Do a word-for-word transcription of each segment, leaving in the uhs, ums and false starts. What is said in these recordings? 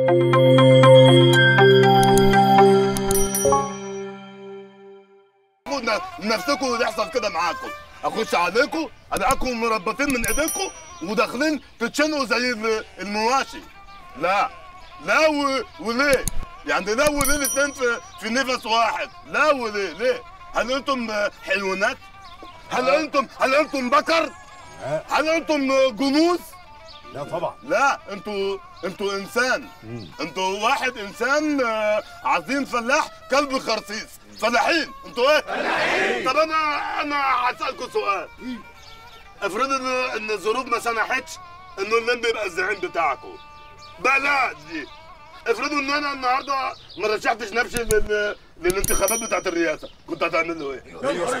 نفسكم اللي يحصل كده معاكم، اخش عليكم الاقيكم مربطين من ايديكم وداخلين تتشنقوا زي المواشي. لا لا و... وليه؟ يعني لا وليه الاثنين في في نفس واحد؟ لا وليه؟ ليه؟ هل انتم حيوانات؟ هل انتم هل انتم بكر؟ هل انتم جاموس؟ لا طبعا. لا انتوا انتوا انسان. انتوا واحد انسان عظيم فلاح كلب خرسيس. فلاحين انتوا ايه؟ فلاحين. طب انا انا هسألكم سؤال. افرض ان ان الظروف ما سمحتش انه اللمبي يبقى الزعيم بتاعكم. بلاش دي. افرضوا ان انا النهارده ما رشحتش نفسي لل... للانتخابات بتاعت الرئاسه، كنتوا هتعملوا ايه؟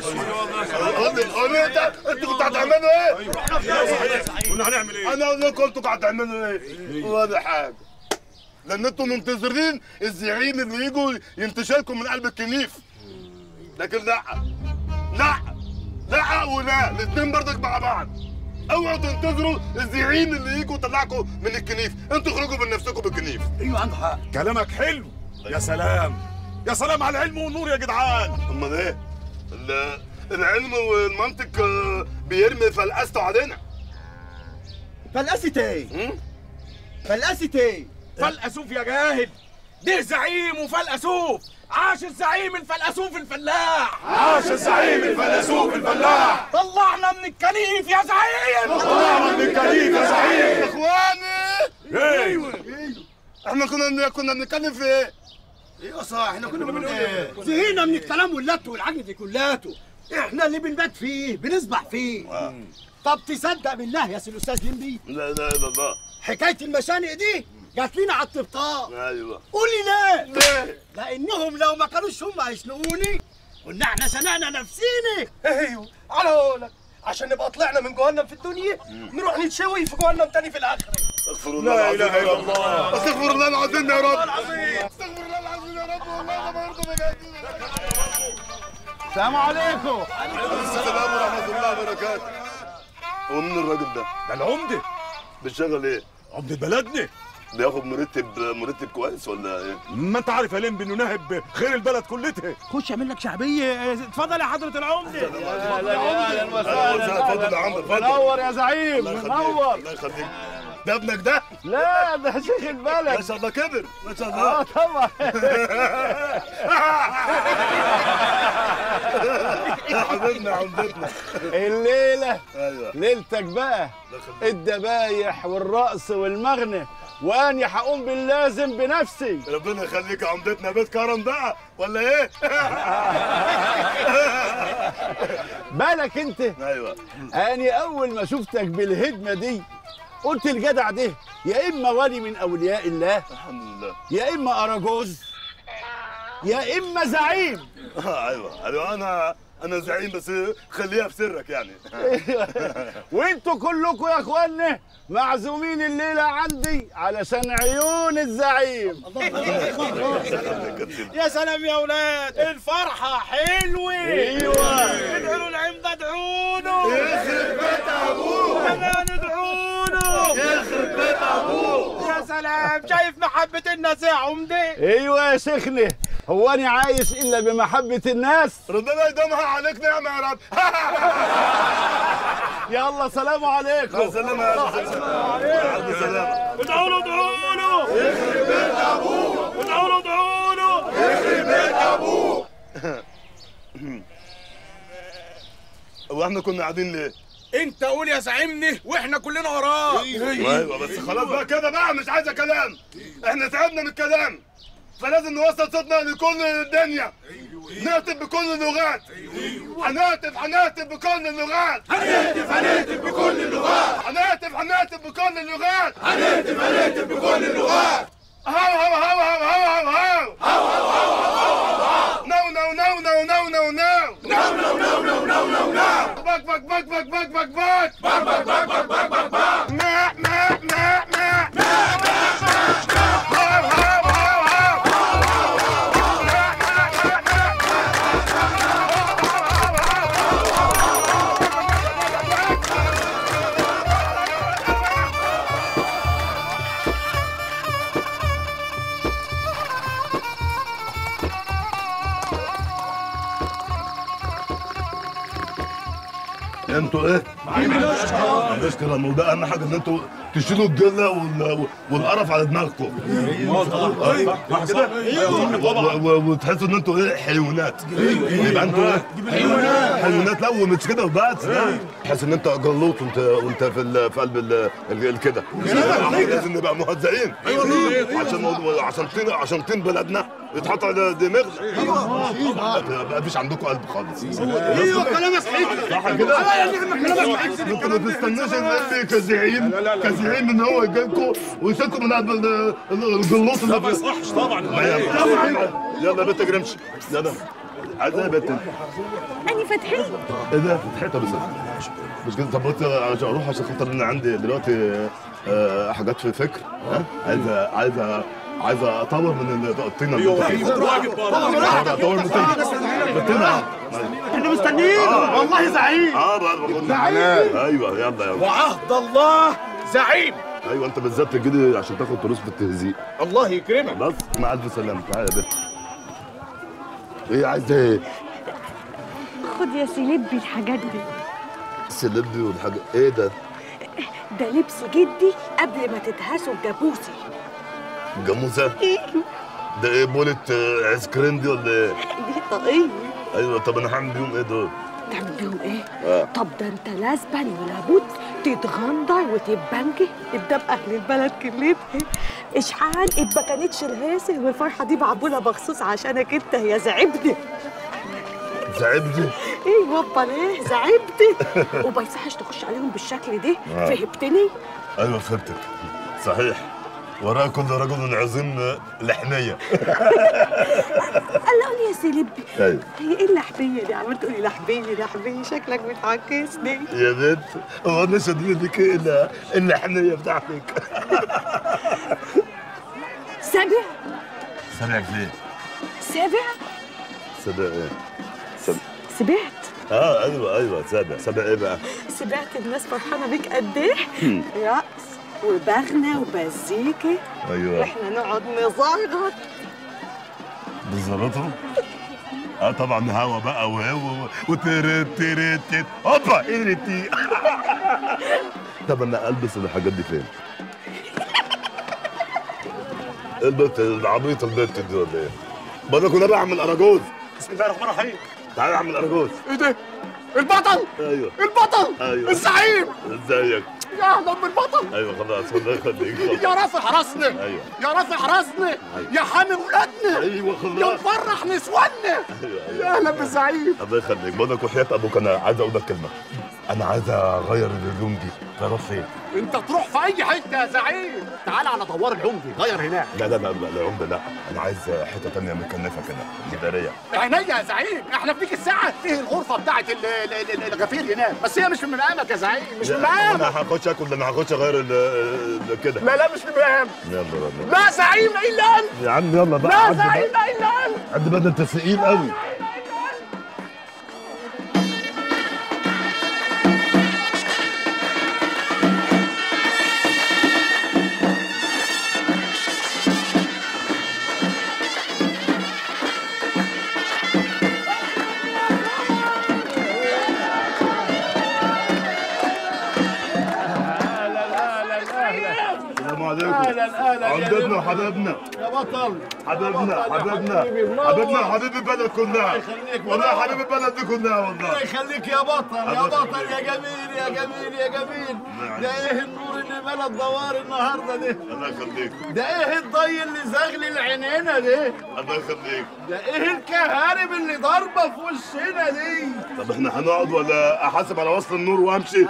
قول لي قول لي انت انتوا كنتوا هتعملوا ايه؟ كنا هنعمل ايه؟ انا اقول لكم انتوا هتعملوا ايه؟ ولا حاجه. لان انتوا منتظرين الزعيم اللي يجوا ينتشلكم من قلب الكنيف. لكن لا لا لا ولا الاثنين برضك مع بعض. اوعوا تنتظروا الزعيم اللي يجوا يطلعكم من الكنيف، انتوا اخرجوا من نفسكم بالكنيف. ايوه عنده حق. كلامك حلو. يا سلام يا سلام على العلم والنور يا جدعان. امال ايه؟ العلم والمنطق بيرمي فلقسته علينا. فلقست ايه؟ فلقست ايه؟ فلقسوف يا جاهل. ده زعيم وفلقسوف. عاش الزعيم الفلقسوف الفلاح. عاش الزعيم الفلقسوف الفلاح. طلعنا من الكنيف يا زعيم. طلعنا من الكنيف يا زعيم. اخواني ايوه احنا كنا كنا بنتكلم في ايه؟ ايوه صح، احنا كنا بنقول ايه؟ زهقنا من الكلام واللت والعجل دي كلاته. احنا اللي بنبات فيه بنسبح فيه. آه. طب تصدق بالله يا سي الاستاذ لمبي؟ لا لا الا الله. حكايه المشانق دي جات لنا على الطبطاب. ايوه. قولي ليه؟ ليه؟ لانهم لو ما كانوش هم هيشنقوني كنا احنا شنقنا نفسينا. ايوه على قولك، عشان نبقى طلعنا من جهنم في الدنيا نروح نتشوي في جهنم تاني في الاخره. استغفر الله لا اله الا الله. استغفر الله العظيم يا رب. استغفر الله العظيم يا رب. والله ما برضه بجد. السلام عليكم. عليكم السلام ورحمه الله وبركاته. هو مين الراجل ده؟ ده العمده. بيشتغل ايه؟ عمده بلدنا. بياخد مرتب مرتب كويس ولا ايه؟ ما انت عارف يا لمبي انه ناهب خير البلد كلتها. خش اعمل لك شعبيه. اتفضل يا حضره العمده. اتفضل يا وسهلا. اتفضل يا عمده اتفضل. منور يا زعيم منور. الله يخليك. ده ابنك ده؟ لا ده شيخ البلد. ما شاء الله كبر ما شاء الله. اه طبعا. يا حبيبنا عمدتنا. الليله ايوه ليلتك بقى الدبايح والرقص والمغنى، واني هقوم باللازم بنفسي. ربنا يخليك يا عمدتنا. بيت كرم بقى ولا ايه؟ بالك انت. ايوه. اني اول ما شفتك بالهدمه دي قلت الجدع ده يا اما ولي من اولياء الله الحمد لله، يا اما اراجوز يا اما زعيم. ايوه ايوه انا انا زعيم بس خليها في سرك يعني. وانتوا كلكم يا اخوانا معزومين الليله عندي علشان عيون الزعيم. يا سلام يا اولاد، الفرحه حلوه. ايوه ادعوا له العم ده، ادعوا له. يخرب بيت ابوه. كمان ادعوا له. يخرب بيت ابوه. يا سلام، شايف محبه الناس يا عمده؟ ايوه يا شيخنا، هو انا عايش الا بمحبه الناس؟ ربنا يدومها عليك نعمه يا رب. يلا سلام عليكم. سلام يا رب. سلام. ادعوا له ادعوا له. يخرب بيت ابوه. ادعوا له ادعوا له. يخرب بيت ابوه. هو احنا كنا قاعدين ليه؟ انت قول يا زعيمني واحنا كلنا وراك. ايوه بس خلاص بقى كده بقى، مش عايزه كلام. احنا تعبنا من الكلام، فلازم نوصل صوتنا لكل الدنيا. نهتف بكل اللغات. هنهتف هنهتف بكل اللغات. هنهتف هنهتف بكل اللغات. هنهتف هنهتف بكل اللغات. هنهتف هنهتف بكل اللغات. هاو هاو هاو هاو هاو هاو هاو هاو هاو هاو هاو. نو نو نو نو نو نو نو نو نو نو نو نو نو نو. بك بك بك بك بك بك بك بك بك بك بك بك بك بك. ما ما ما ما ما ما ما ما. هاو هاو هاو هاو انتوا ايه؟ المشكله انه ده اهم حاجه ان انتوا تشيلوا الجله وال... والقرف على دماغكم. صح كده؟ وتحسوا ان انتوا ايه؟ حيوانات. يبقى انتوا ايه؟ حيوانات. حيوانات. لا ومش كده وبس، لا. تحس ان انت جلوط وانت وانت في ال... في قلب ال... ال... كده. لازم نبقى مهزئين. عشان عشان طين عشان طين بلدنا يتحط على دماغنا. ما فيش عندكم قلب خالص. ايوه كلامك صحيح. صح كده؟ انتوا ما تستنوش ان كزعيم كزعيم ان هو يجي لكم ويشيلكم من قلب الجلوط اللي ما يصحش طبعا. يلا يا بنت اجري امشي. يلا عايز ايه يا بنت؟ أنا فتحية. ايه ده؟ فتحية؟ طب مش كده. طب قلت عشان اروح عشان خاطر انا عندي دلوقتي آه حاجات في الفكر. ها؟ عايز عايز عايز اطور من الطينه اللي انتوا فيها. اطور من الطينه. احنا مستنيين والله زعيم. اه زعيم. ايوه يلا يلا. وعهد الله زعيم. ايوه انت بالذات تجي عشان تاخد فلوس في التهزيق. الله يكرمك. بس مع الف سلامه. تعالى يا بنت. ايه عايزه ايه؟ خد يا سيلبي الحاجات دي. سلبي والحاجه ايه ده؟ ده لبس جدي قبل ما تدهسوا الجاموسي. جاموسه؟ ده ايه بولة عيس كريم دي ولا ايه؟ دي طاقية. ايوه طب انا هعمل بيهم ايه دول؟ تعمل بيهم ايه؟ آه. طب ده انت لازما ولابد تتغندر وتتبنجي قدام اهل البلد كلتها. اشحال إد ما كانتش الهاسه والفرحه دي معموله مخصوص عشانك انت يا زعبدي. زعبدي؟ ايه بابا ليه؟ زعبدي. وما يصحش تخش عليهم بالشكل ده. آه. فهمتني؟ ايوه فهمتك. صحيح. وراء كل رجل عظيم لحميه. قال لي يا سيلبي. ايوه. هي ايه اللحميه دي؟ عمال تقولي لحميه لحميه، شكلك بتعكسني. يا بنت هو انا شديد بيك الا اللحميه بتاعتك. سابع. سابع فين؟ سابع؟ سابع ايه؟ سابع. سبعت. اه ايوه ايوه سابع. سابع ايه بقى؟ سمعت الناس فرحانه بيك قد ايه؟ رقص وبغنى ومزيكا. ايوه. واحنا نقعد نزغرط. بزغرطوا؟ اه طبعا هوا بقى وهو وترت ترت ترت هوبا ايرتي. طب انا البس الحاجات دي فين؟ البنت العبيطه البنت دي ولا ايه؟ بدك كنا بعمل اراجوز. بسم الله الرحمن الرحيم. تعالى اعمل اراجوز. ايه ده؟ البطل. ايوه البطل. ايوه الزعيم. ازيك؟ يا اهلا بالبطل. ايوه خلاص الله يخليك. يا رافع راسنا. ايوه. يا رافع راسنا. أيوة. يا حامي ولادنا. ايوه خلاص. يا مفرح نسواننا. ايوه ايوه. يا اهلا بالزعيم. الله يخليك. بقولك وحياة ابوك انا عايز اقول لك كلمه. انا عايز اغير الهدوم دي. تروح فين؟ انت تروح في اي حته يا زعيم. تعال على دوار العمدي غير هناك. لا لا لا لا العمده لا. انا عايز حته ثانيه مكنفه كده اداريه. عينيا يا زعيم. احنا في ديك الساعه فيه الغرفه بتاعت الغفير هناك. بس هي مش من مقامك يا زعيم. مش من مقامك. انا هخش اكل. انا هخش اغير كده. لا لا مش من مقامك. يلا يلا. لا زعيم الا انت. يا عم يلا بقى. لا زعيم الا انت. قد ما انت ثقيل قوي. عمدتنا وحبايبنا يا بطل. حبايبنا حبايبنا حبايبنا حبيب البلد كلها. والله حبيب البلد دي كلها والله. الله يخليك يا بطل يا بطل يا جميل يا جميل يا جميل. ده ايه النور اللي ملا الدوار النهارده ده؟ الله يخليك. ده ايه الضي اللي زغلي العينينا ده؟ الله يخليك. ده ايه الكهارب اللي ضاربه في وشنا دي؟ طب احنا هنقعد ولا احاسب على وصل النور وامشي؟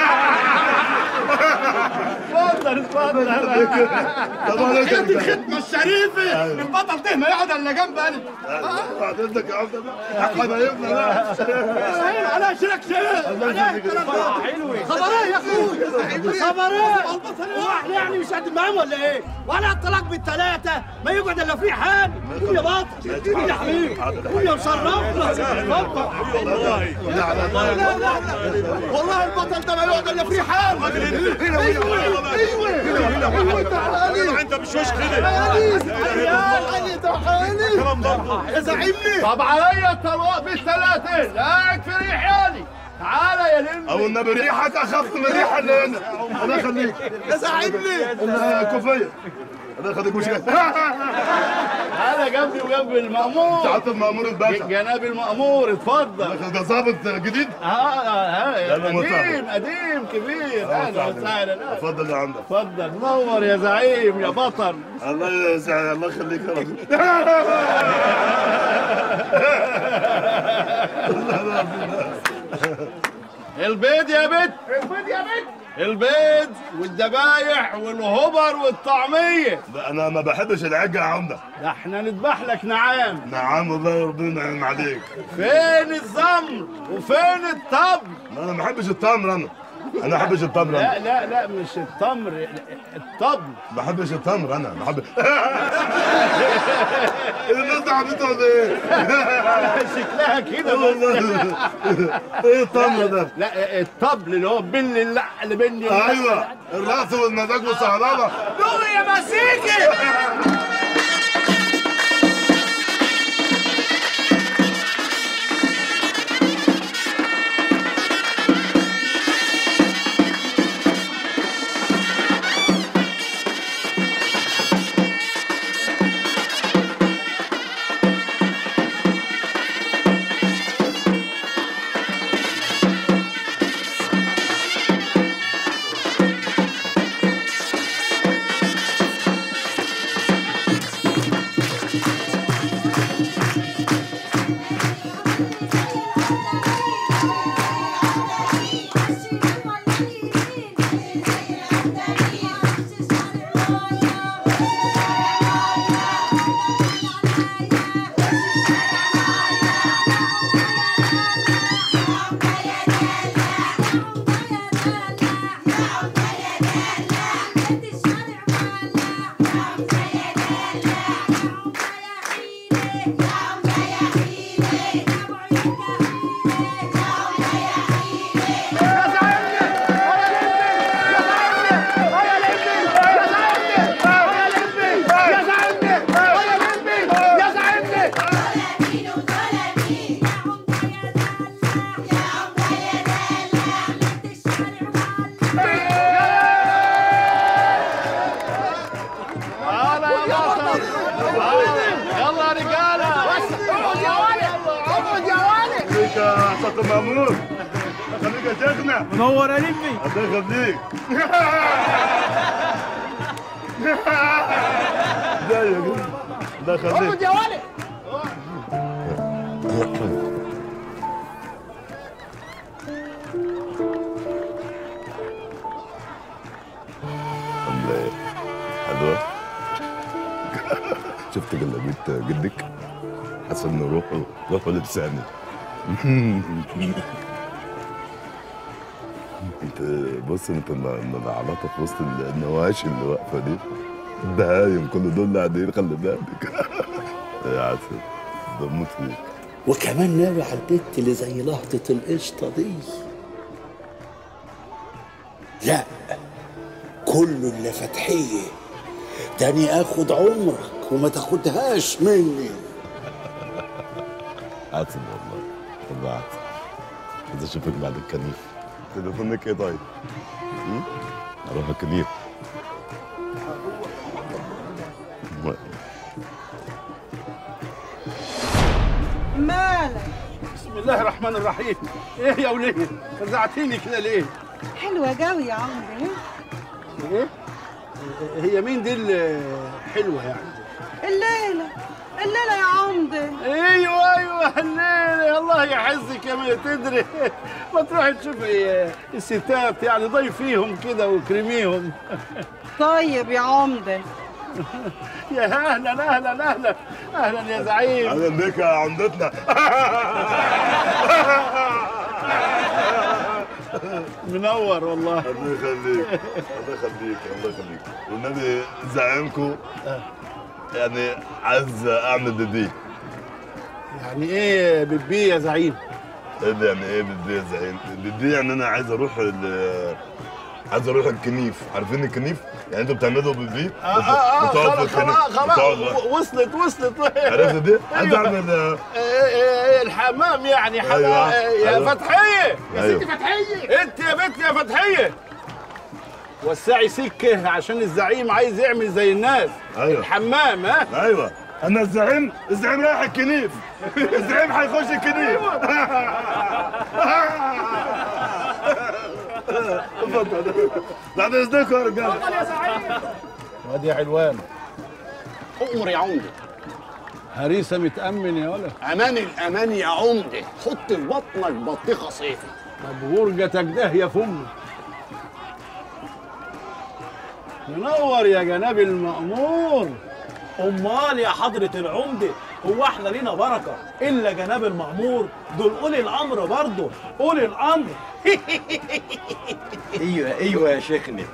اتفضل اتفضل. طبعا هي دي الخدمه الشريفه. البطل ده ما يقعد الا جنب انا. بعد اذنك يا عمده بقى. حبايبنا بقى. انا اشيلك شيل. حلوه. خبر ايه يا اخويا؟ خبر ايه؟ هو احنا يعني مش قد معاهم ولا ايه؟ وانا الطلاق بالثلاثه ما يقعد الا في حال. قول يا بطل. قول يا حبيبي. قول يا مشرفنا. اتفضل. والله. لا لا لا والله البطل ده ما يقعد الا في حال. ايوه ايوه ايوه تعالي. انت مش وش كده. تعالي تعالي تعالي. يا زعيمني. طب عليا الطلاق بالثلاثه. لا يكفي ريحاني. تعالى يا لمبي. او النبي ريحك اخف من ريحه اللي هنا. الله يخليك يا زعيمني. الكوفيه. الله يخليك مش كده. تعالى جنبي وجنب المأمور. سعاده المأمور الباشا. جناب المأمور اتفضل. ده ظابط جديد؟ اه اه أهلا وسهلا. قديم قديم كبير. اهلا وسهلا. اتفضل يا عمده. اتفضل نور يا زعيم يا بطل. الله يسعدك الله يخليك يا رجل. البيض يا بت. البيض يا بت. البيض والذبايح والهبر والطعميه. لا انا ما بحبش العجة يا عمده. ده احنا نذبح لك نعام. نعم والله ربنا ينعم عليك. فين الزمر وفين الطبل؟ ما انا ما بحبش التمر انا. انا ما بحبش التمر لا انا. لا لا مش التمر الطبل. ما بحبش التمر انا ما بحب. الناس دي عبيطه ولا ايه؟ شكلها كده والله. ايه التمر ده؟ لا الطبل اللي هو بن اللعل بن. ايوه الرقص والمزاج والصهلله. دول يا مسيكي. مأمور خليك يا شيخنا. منور يا لمبي. الله يخليك. ازيك الله يخليك. اقعد يا ولد. عامله ايه؟ حلوه؟ شفت جلابيه جدك؟ حاسس انه روحه روحه لساني. انت بص انت العلاقه في وسط النواشي اللي واقفه دي البهايم كل دول قاعدين خلي بالك. يا عسل بموت فيك. وكمان ناوي على البت اللي زي لهطة القشطة دي. لا كله اللي فتحية تاني اخد عمرك وما تاخدهاش مني. عسل والله والله عسل. عايز اشوفك بعد الكنيف. تليفونك ايه طيب؟ اروح الكنيف. مالك؟ بسم الله الرحمن الرحيم. ايه يا وليه؟ فزعتيني كده ليه؟ حلوة قوي يا عمري. ايه؟ هي مين دي الحلوة يعني؟ الليلة الليلة يا عمدة. ايوه ايوه الليلة. الله يحزك يا ما تدري. ما تروحي تشوفي الستات يعني ضيفيهم كده وكرميهم. طيب يا عمدة. يا اهلا اهلا اهلا اهلا يا زعيم. اهلا بك يا عمدتنا. منور والله. الله يخليك الله يخليك الله يخليك. والنبي زعيمكم يعني عايز اعمل بيبي. يعني ايه بيبي يا زعيم؟ ايه ده يعني ايه بيبي يا زعيم؟ بيبي يعني انا عايز اروح ال عايز اروح الكنيف. عارفين الكنيف؟ يعني انتوا بتعملوا بالبيت؟ اه اه اه بتقعد في خلاص الكنيف. خلاص بتقعد- خلاص وصلت وصلت. عرفت دي؟ عايز اعمل آه، آه، آه، الحمام يعني حمام. أيوة، يا أيوة. فتحيه يا أيوة. ست فتحيه، انت يا بنت يا فتحيه وسعي سكه عشان الزعيم عايز يعمل زي الناس. أيوة. الحمام ها. ايوه انا الزعيم الزعيم رايح الكنيف. الزعيم هيخش الكنيف. اتفضل. بعد اذنكم يا رجاله. وادي يا حلوان. أمر يا عمده. هريسه متأمن يا ولد. امان الامان يا عمده، حط في بطنك بطيخه صيفي. طب غرجتك ده يا فم. منور يا جناب المأمور. امال يا حضرة العمدة، هو احنا لينا بركة الا جناب المأمور؟ دول اولي الامر برضه، اولي الامر. ايوه ايوه يا شيخنا.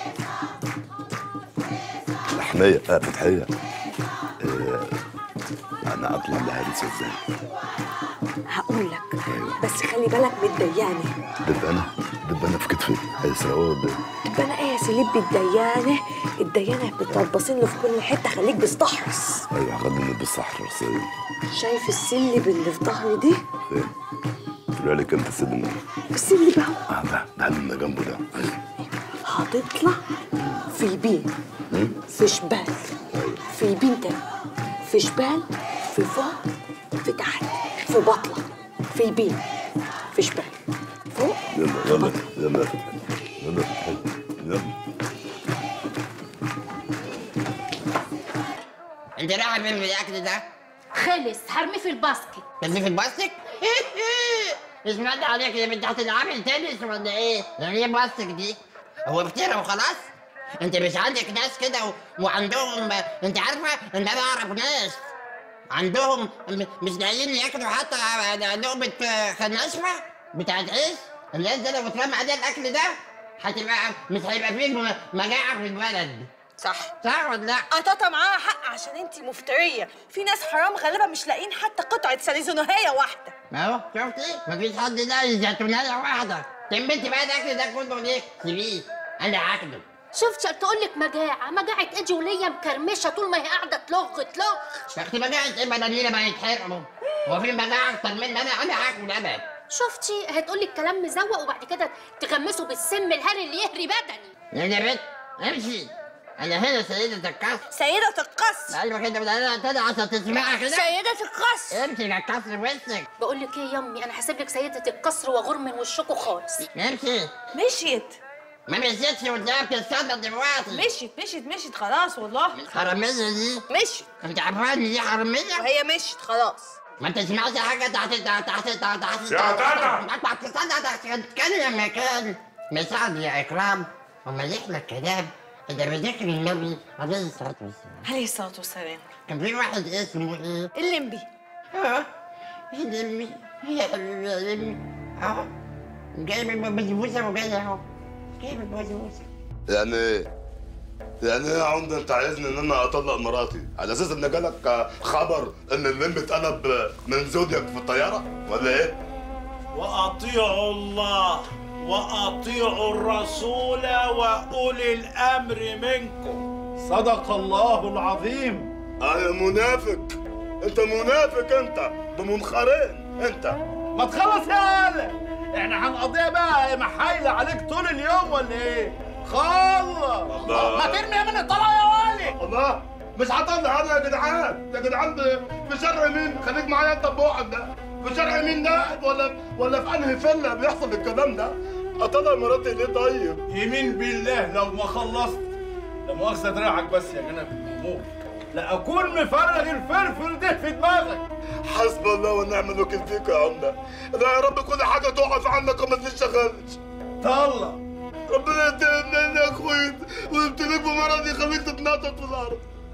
حماية اه فتحية آه، انا اطلع لهريسة ازاي؟ هقول لك بس خلي بالك من الديانه. دبانة دبانة في كتفي هيسرقوها ولا ايه؟ تبقى انا ايه يا سليب بالديانه؟ الديانه بتربصين له في كل حته، خليك بستحرص. ايوه خليني بالصحراء. شايف السلب اللي في ظهري دي؟ فين؟ طلع لي كام تسلم؟ السلب اهو. اه ده ده اللي جنبه ده. هتطلع في بين، في شمال، في بين تاني، في شمال، في فوق، في تحت، في بطلة، في بين، في شمال، فوق، يلا يلا يلا يا فتحية يلا يا فتحية يلا. انت رايح فين بالاكل ده؟ خلص هرميه في الباسكت. ترميه في البلاستيك؟ سمعت عليك يا بنت هتلعبي تنس ولا ايه؟ يعني ايه بلاستيك دي؟ هو فطيرة وخلاص؟ انت مش عندك ناس كده و... وعندهم انت عارفة ان انا اعرف ناس عندهم م... مش لاقيين ياكلوا حتى لقمة خناشفة بتاعت عيش. الناس دي لو اترمى عليها الاكل ده هتبقى مش هيبقى فيه مجاعة في البلد. صح صح ولا لا؟ قطاطا معاها حق عشان انتي مفترية، في ناس حرام غالبا مش لاقيين حتى قطعة سليزونوهية واحدة. ما هو شفتي؟ مفيش حد لاقي زيتونية واحدة. تنبتي بقى الاكل ده كله ليه؟ سيبيه انا هاكله. شفت تقول لك مجاعه، مجاعه اجي وليا مكرمشه طول ما هي قاعده تلغ تلغ. يا اختي مجاعة ايه؟ بدلينا بقى يتحرقوا. هو في مجاعة اكتر من انا انا هاكل ابدا. شفتي هتقول لك كلام مزوق وبعد كده تغمسه بالسم الهري اللي يهري بدني. يا بنت امشي. انا هنا سيدة القصر. سيدة القصر. ايوه كده بدأنا تاني عشان تسمعها كده. سيدة القصر. امشي على القصر وسك. بقول لك ايه يا امي، انا هسيب لك سيدة القصر واغور من وشكوا خالص. امشي. مشيت. ما مشيتش وانت بتستنى دلوقتي. مشيت مشيت مشيت خلاص والله. الحرامية دي مشيت. انت عارفة ان دي حرامية؟ وهي مشيت خلاص. ما تسمعش حاجة تحت تحت تحت تحت تحت يا تاتا. تستنى تتكلم يا كان. مساعد يا اكرام وما يحلى الكلام إذا بذكر النبي عليه الصلاة والسلام. عليه الصلاة والسلام. كان في واحد اسمه ايه؟ الليمبي. اه الليمبي يا الليمبي اهو جايب البسبوسة وجاي اهو جايب البسبوسة. يعني ايه؟ يعني ايه يا عمده انت عايزني ان انا اطلق مراتي على اساس ان جالك خبر ان الليمبي اتقلب من زودياك في الطياره ولا ايه؟ واطيعوا الله واطيعوا الرسول واولي الامر منكم. صدق الله العظيم. اه يا منافق انت منافق انت بمنخرين انت. ما تخلص يا هلا، احنا هنقضيها بقى محايلة عليك طول اليوم ولا ايه؟ خلص. ما ترمي يا من الطلاق يا والي. الله مش هطلع انا يا جدعان. يا جدعان في شرع مين؟ خليك معايا انت بوعك ده. في شرع مين ده ولا ولا في انهي فيلا بيحصل الكلام ده؟ اطلع مراتي ليه طيب؟ يمين بالله لو ما خلصت لا مؤاخذة دراعك بس يا جناب المأمور، لا اكون مفرغ الفرفر ده في دماغك. حسب الله ونعم الوكيل فيك يا عمده. لا يا رب كل حاجه تقف عنك وما تشتغلش. طلع ربنا يتهمني يا اخوي ويبتليك بمرض يخليك تتنطط في الارض.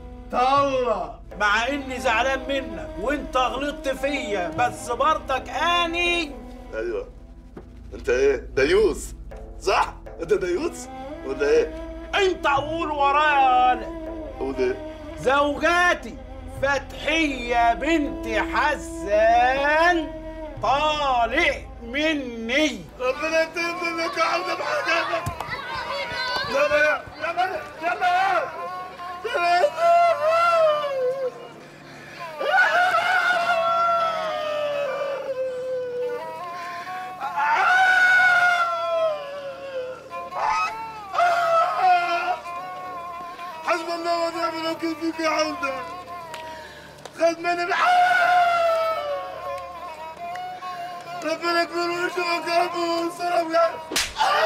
طلع مع اني زعلان منك وانت غلطت فيا بس برضك اني. ايوه انت ايه؟ ديوس صح؟ انت ديوس ولا ايه؟ انت قول ورايا يا قول ايه؟ زوجاتي فتحية بنت حسان طالع مني. ربنا يتهمني يا عمده بحاجاتك. يلا يا يلا يلا يلا حسب الله ونعم الوكيل فيك يا عودة. خد مني ربنا يكبر ويشوفك يا رب وينصرك يا رب.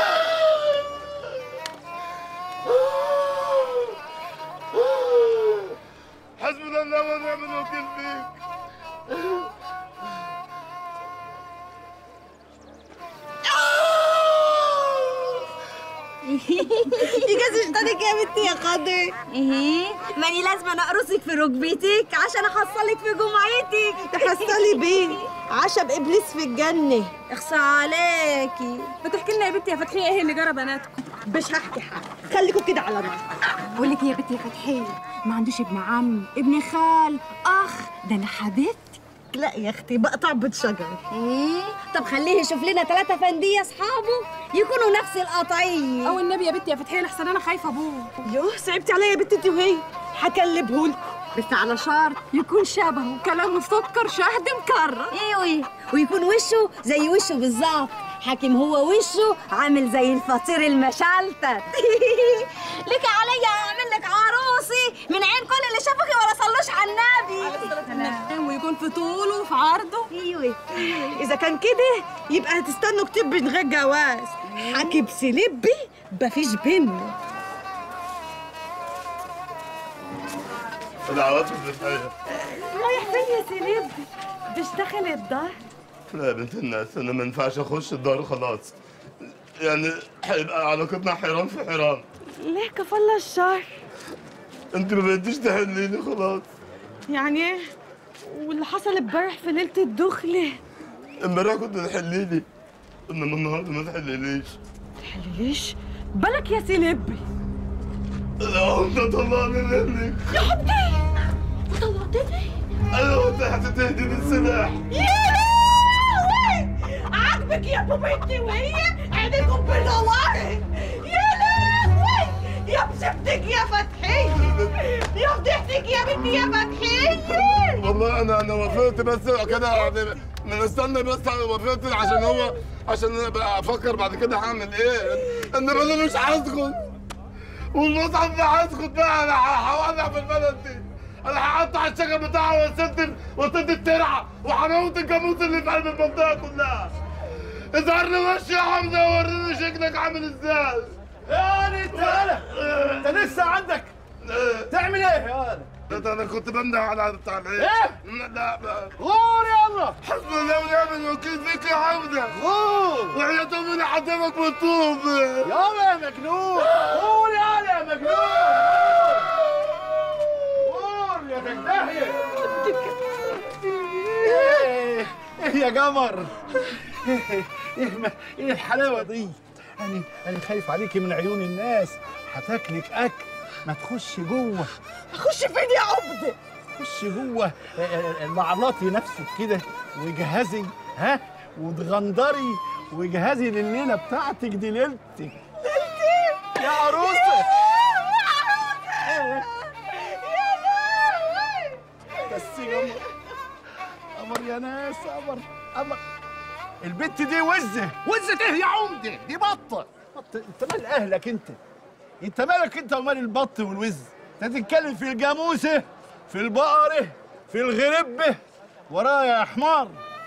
حسبنا الله ونعم الوكيل فيك. يجازي شطانك يا بنتي يا قدر. ايه ماني لازم اقرصك في ركبتك عشان احصلك في جمعتك. تحصلي بيه عشا بابليس في الجنه. اخصى عليكي. بتحكي لنا يا بنتي يا فتحيه ايه اللي جرى بناتكم؟ مش هحكي حاجه، خليكم كده على بعض. بقول لك يا بنتي يا فتحيه، ما عندوش ابن عم، ابن خال، اخ، ده انا حبيبتي. لا يا اختي بقطع بيت شجر. ايه طب خليه يشوف لنا ثلاثه فنديه اصحابه يكونوا نفس القطعيه. او النبي يا بنتي يا فتحيه لحسن انا خايفه ابوه. يوه صعبتي عليا يا بنتي انت وهي. هكلبهولكوا بس على شرط يكون شبهه كلامه سكر شهد مكرر. ايوه ويكون وشه زي وشه بالظبط. حاكم هو وشه عامل زي الفطير المشلتت. لك عليا اعمل لك عروسي من عين كل اللي شافك ولا صلوش على النبي. ويكون في طوله وفي عرضه. ايوه اذا كان كده يبقى هتستنوا كتير من غير جواز. حكي بسلبي مفيش بينا. العواطف بتحير. رايح فين يا سلبي؟ بشتغل الدار. لا يا بنت الناس انا ما ينفعش اخش الدار خلاص. يعني هيبقى علاقتنا حيران في حيران. ليه كفالة الشر؟ انت ما بقيتيش تحليني خلاص. يعني ايه؟ واللي حصل امبارح في ليله الدخله؟ امبارح كنت تحليلي انما النهارده ما تحليليش. تحليليش؟ بالك يا سلبي. لا انت طلعني منك. يا حبيبي طلعتني؟ ايوه انت هتتهدي بالسلاح. يا لهوي عاجبك يا بنتي وهي عينيكم بنورت. يا لهوي يا بسبتك يا فتحيه يا فضيحتك يا بنتي يا فتحيه. والله انا انا وافقت بس كده يعني بنستنى بس وافقت عشان هو عشان ابقى افكر بعد كده هعمل ايه. انما انا مش هسكت والمصحف ده هسكت بقى. انا هولع في البلد دي. انا هقطع الشجر بتاعه واسد واسد الترعه وهموت الجاموس اللي في قلب المنطقه كلها. اظهر لي وش يا حمزه ووريني شكلك عامل ازاي. يعني انت انا انت لسه عندك تعمل ايه يا انا؟ ده انا كنت بنده على بتاع الايه؟ ايه؟ لا غور يلا. حسبنا الله ونعم الوكيل فيك يا حمزه. غور وحياة امي حدامك بالطوب. يلا يا مجنون غور يلا يا مجنون. غور يا تكدهيه. ايه ايه يا قمر؟ ايه ايه ايه الحلاوه دي؟ انا انا خايف عليكي من عيون الناس هتاكلك اكل. ما تخشي جوه. اخش فين يا عبد؟ خشي جوه معلطي نفسك كده وجهزي ها وتغندري وجهزي لليله بتاعتك دي. ليلتك ليلتي يا عروسه. بس يا قمر قمر يا ناس قمر قمر. البت دي وزه. وزه ايه يا عمده؟ دي بطه. بطه انت مال اهلك انت؟ انت مالك انت ومال البط والوز؟ انت تتكلم في الجاموسه في البقره في الغربه ورايا يا حمار.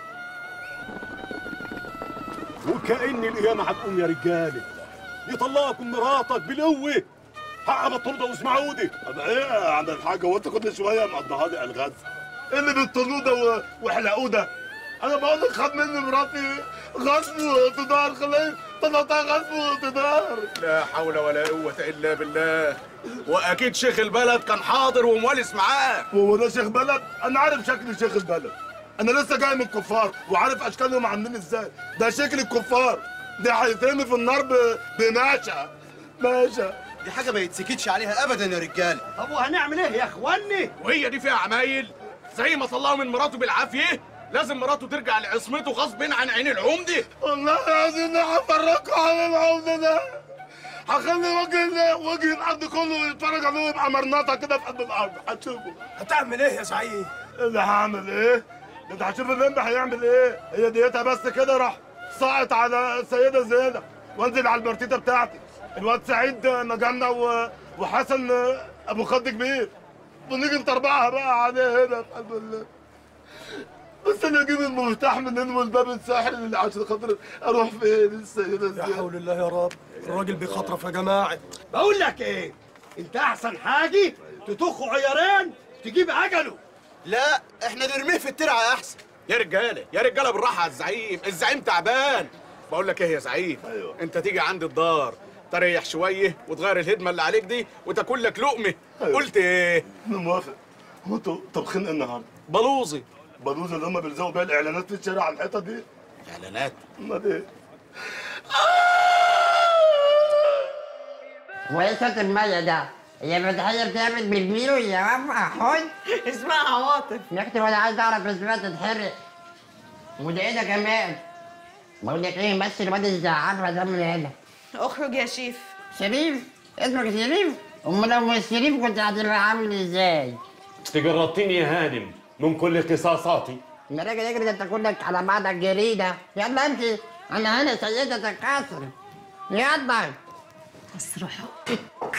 وكأن القيامة هتقوم يا رجالة. يطلقكم مراتك بالقوة. حق بطلوده واسمعودي. انا ايه يا عم الحاج هو انت كل شويه مقضيها لي الغاز؟ ايه اللي بالطلوده وحلقوه ده؟ انا بقول لك خد مني مراتي غصب واقتدار. خليه طلعتها غصب واقتدار. لا حول ولا قوة إلا بالله. وأكيد شيخ البلد كان حاضر وموالس معاه. وهو ده شيخ بلد؟ أنا عارف شكل شيخ البلد. أنا لسه جاي من الكفار وعارف أشكالهم عاملين إزاي. ده شكل الكفار. ده هيترمي في النار بماشة. ماشة. دي حاجة ما يتسكتش عليها أبدا يا رجالة. طب وهنعمل إيه يا إخواني؟ وهي دي فيها عمايل؟ زي ما طلعوا من مراته بالعافية لازم مراته ترجع لعصمته غصب عن عين العمدة. والله العظيم هفرجكوا على العمدة ده. هخلي وجه وجه الارض كله يتفرج عليه يبقى مرنطه كده في قلب الارض، هتشوفه. هتعمل ايه يا زعيم؟ اللي هعمل ايه؟ انت هتشوف اللمبي هيعمل ايه؟ هي ديتها بس كده راح سقط على السيده زينب وانزل على البرتيته بتاعتي. الواد سعيد مجالنا وحسن ابو خد كبير ونيجي نطربعها بقى عليه هنا في قلب الليل. بس انا اجيب المفتاح منين والباب الساحل اللي عشان خاطر اروح فين السيده زينب؟ لا حول الله يا رب، الراجل بيخطرف يا جماعه. بقول لك ايه؟ انت احسن حاجه تطخ عيارين تجيب اجله. لا احنا نرميه في الترعه احسن. يا رجاله يا رجاله بالراحه على الزعيم، الزعيم تعبان. بقول لك ايه يا زعيم؟ أيوة. انت تيجي عند الدار تريح شويه وتغير الهدمه اللي عليك دي وتاكل لك لقمه. أيوة. قلت ايه؟ انا موافق. هو انتوا طبخين النهارده؟ بلوزي. بلوزه اللي هم بيلزقوا بيها الاعلانات في الشارع على الحيطه دي؟ اعلانات؟ امال ايه؟ وايه صوت المية ده؟ هي فتحية بتعمل بالبيرو يا وفا حوج؟ اسمها عواطف. يا اختي وانا عايز اعرف اسمها تتحرق. وده ايه ده كمان؟ بقول لك ايه، بس الواد الزعافة ده من هنا. اخرج يا شيف. شريف؟ اسمك شريف؟ امال لو مش شريف كنت هتبقى عامل ازاي؟ تجربتيني يا هانم من كل اختصاصاتي. يا راجل اجري، ده انت كلك على بعضك جريدة. يلا انت، انا هنا سيدة القصر. يلا. قصر حقك.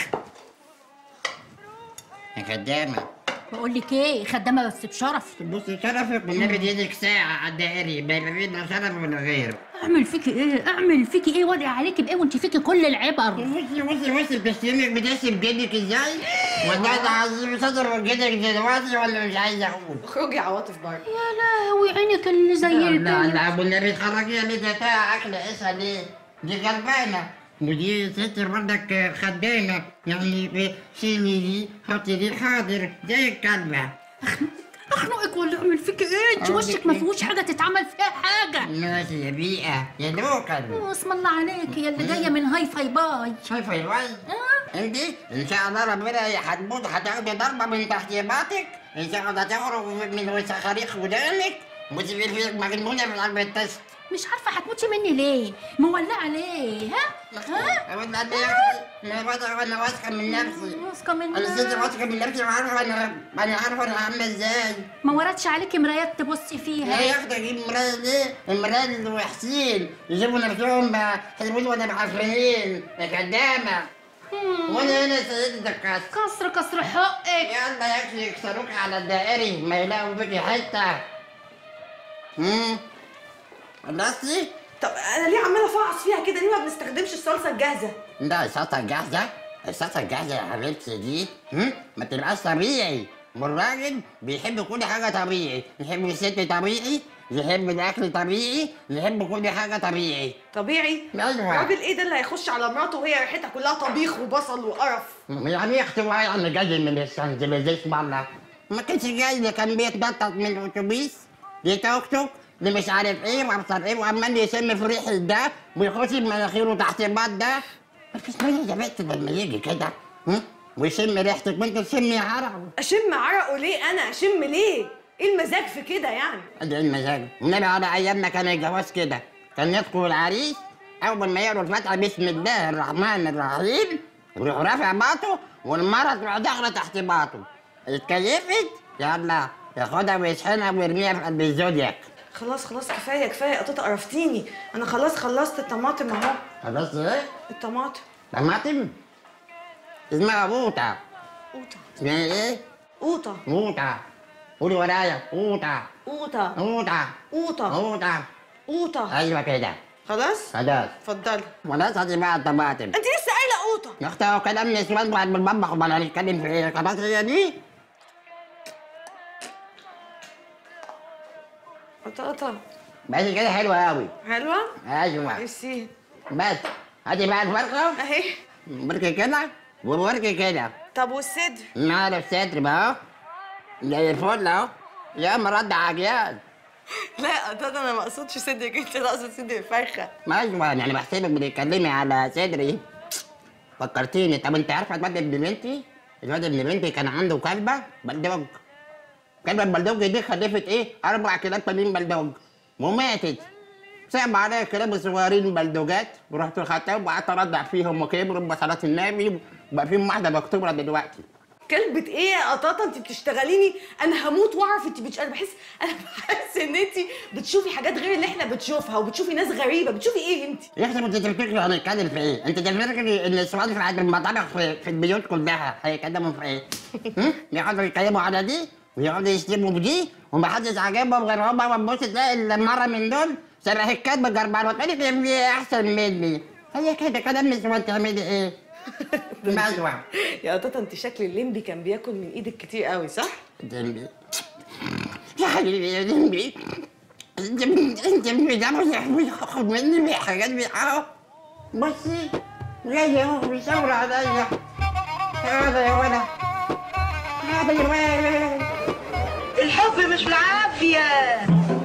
يا خدامة. بقول لك ايه، خدامه بس بشرف. بصي شرفك والنبي دي ايدك ساعة على الدائري، ما بين شرف ولا غيره. اعمل فيكي ايه؟ اعمل فيكي ايه؟ وادعي عليكي بايه وانت فيكي كل العبر؟ بصي بصي بصي بتسلمك بتسلم جدك ازاي؟ والله ده عظيم صدر جدك دلوقتي ولا مش عايزة اقول؟ اخرجي عواطف بره. يا لهوي عينك اللي زي البنت. لا لا ابو النبي اتخرجي ليه ده بتاع اكل اسها ليه؟ دي غلبانة. ودي ست بردك خدامة، يعني شيلي دي حطي دي حاضر زي الكلبة. اخنقك ولا اعمل فيكي ايه؟ انت وشك ما فيهوش حاجه تتعمل فيها حاجه. ماشي يا بيئة يا دوكل. اسم الله عليك يا اللي جايه من هاي فاي باي. هاي فاي باي؟ انت ان شاء الله ربنا هتموت هتاخدي ضربة من تحت باطك، ان شاء الله تخرج من صخاريخ ودانك وتبقي فيك مجنونة في قلب التست. مش عارفه هتموتي مني ليه؟ مولعه ليه؟ ها؟ ها؟ أود قد إيه يا أختي؟ أنا واثقة أنا واثقة من نفسي. واثقة من أنا ست واثقة من نفسي وعارفة أنا أنا عارفة أنا عاملة إزاي. ما وردش عليكي مرايات تبصي فيها؟ لا يا أختي أجيب مراية ليه؟ المراية الوحشين يجيبوا نفسهم حلوين ولا معفنين يا خدامة. وأنا هنا سيدة القصر. كسر كسر حقك. يلا يا أختي يكسروك على الدائري ما يلاقوا بيكي حتة. امم خلصتي؟ طب انا ليه عماله افعص فيها كده؟ ليه ما بنستخدمش الصلصه الجاهزه؟ لا الصلصه الجاهزه؟ الصلصه الجاهزه يا حبيبتي دي هم؟ ما تبقاش طبيعي، والراجل بيحب كل حاجه طبيعي، يحب الست طبيعي، يحب الاكل طبيعي، يحب كل حاجه طبيعي. طبيعي؟ ايوه. راجل ايه ده اللي هيخش على مراته وهي ريحتها كلها طبيخ وبصل وقرف؟ يعني اختي يعني جاي من السنجليزيش والله، ما كانش جاي، ده كان بيتنطط من الاتوبيس لتوك توك اللي مش عارف ايه وابصر ايه وعمال يشم في ريحه ده ويخش بمناخيره تحت البط ده. ما تسمعي يا بنت لما يجي كده ويشم ريحتك وانت تشمي عرقه. اشم عرقه ليه؟ انا اشم ليه؟ ايه المزاج في كده يعني؟ ايه المزاج؟ النبي على ايامنا كان الجواز كده، كان يدخل العريس اول ما يقروا الفاتحه بسم الله الرحمن الرحيم يروح رافع باطه والمره تروح داخله تحت باطه. اتكيفت يلا ياخدها ويشحنها ويرميها في قلب الزودياك. خلاص خلاص كفايه كفايه قطط قرفتيني، انا خلاص خلصت الطماطم اهو. خلاص ايه؟ الطماطم. طماطم؟ اسمها قوطة. قوطة. اسمها ايه؟ قوطة. قوطة. قولي ورايا قوطة. قوطة. قوطة. قوطة. قوطة. قوطة. ايوه كده. خلاص؟ خلاص. اتفضلي. خلاص هاتي بقى الطماطم. انت لسه قايله قوطة. يا اختي هو كلام نسوان قاعد بالمطبخ امال هنتكلم في ايه؟ خلاص هي دي؟ قطقطة. بس كده حلوة أوي. حلوة؟ أيوه. ميرسي. بس هاتي بقى الفرخة. أهي. بركي كده وبركي كده. طب والصدر؟ مال الصدر بقى زي الفل أهو. يا مرد عجيان. لا ده انا ما اقصدش صدرك، انت اقصد صدر الفرخة. ما أيوه يعني بحسبك بتتكلمي على صدري. فكرتيني. طب أنت عارفة الواد ابن بنتي؟ الواد ابن بنتي كان عنده كلبة بلدوج. كلبة البلدوج دي خلفت إيه؟ أربع كلاب تانيين بلدوج وماتت. صعب عليا كلام الصغيرين بلدوجات، ورحت الخطاب وقعدت ارضع فيهم وكبروا بصلاه النبي، وبقى فيهم واحده مكتوبه دلوقتي. كلبة ايه يا قطاطه؟ انت بتشتغليني، انا هموت واعرف انت بتش... انا بحس انا بحس ان انت بتشوفي حاجات غير اللي احنا بتشوفها، وبتشوفي ناس غريبه. بتشوفي ايه انت؟ يا اختي انت تفتكري هنتكلم في ايه؟ انت تفتكري ان السؤال في المطابخ في, في البيوت كلها هيتكلموا في ايه؟ يقعدوا يتكلموا على دي ويقعدوا يشتموا بدي ومحدش عاجبهم غير هما، وتبص تلاقي المره من دول شبه الكلب الجربان وتقولي في احسن مني. هي كده كلام نسوان، تعملي ايه؟ مزوع. يا قطاطه انت شكل الليمبي كان بياكل من ايدك كتير قوي صح؟ الليمبي يا حبيبي يا ليمبي، انت انت مش خد مني حاجات اهو. بصي جاي اهو بيشاور عليا. هذا يا ولد، هذا يا ولد. الحب مش بالعافيه.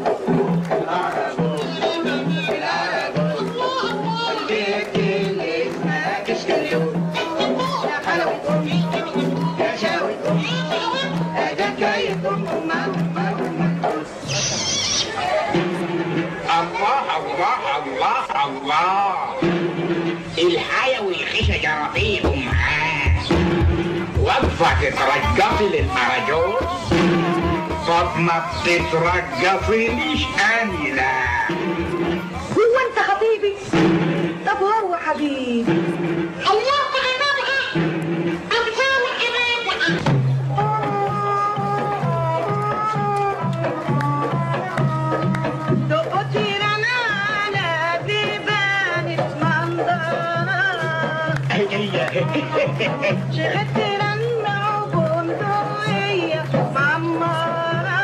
الله الله الله الله، الحيوي خشة جراثيم معاه، وقفة تترقصي للأراجوز، فاطمة بتترقصي ليش أني لا. هو أنت خطيبي؟ طب هو حبيبي. الله تعالى شغلت لنا وبندقية معمرة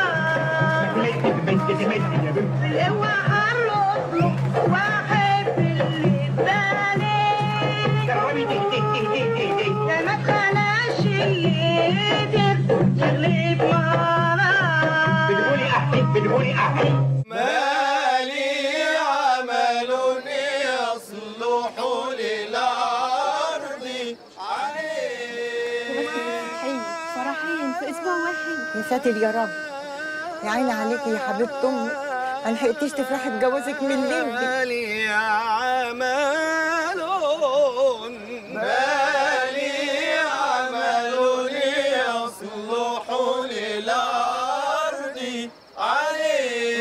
اوعى الرسل واحب اللي بالي يا ما تخلاش يدك تغلب مرة. بتقولي أحب بتقولي أحب مالي عمل يصلح للأرض عليه. فرحين في أسبوع واحد. يا ساتر يا رب، يا عيني عليكي يا حبيبة أمي، ما لحقتيش تفرحي بجوازك من الليل. مالي عمل مالي عمل يصلح للأرض عليه.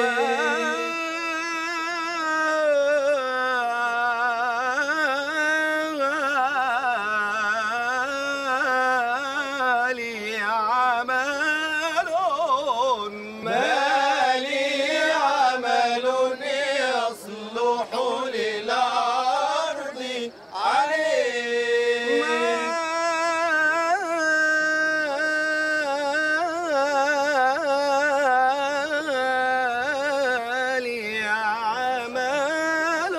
مالي عمل مالي عمل يصلح للأرض عليه. مالي عمل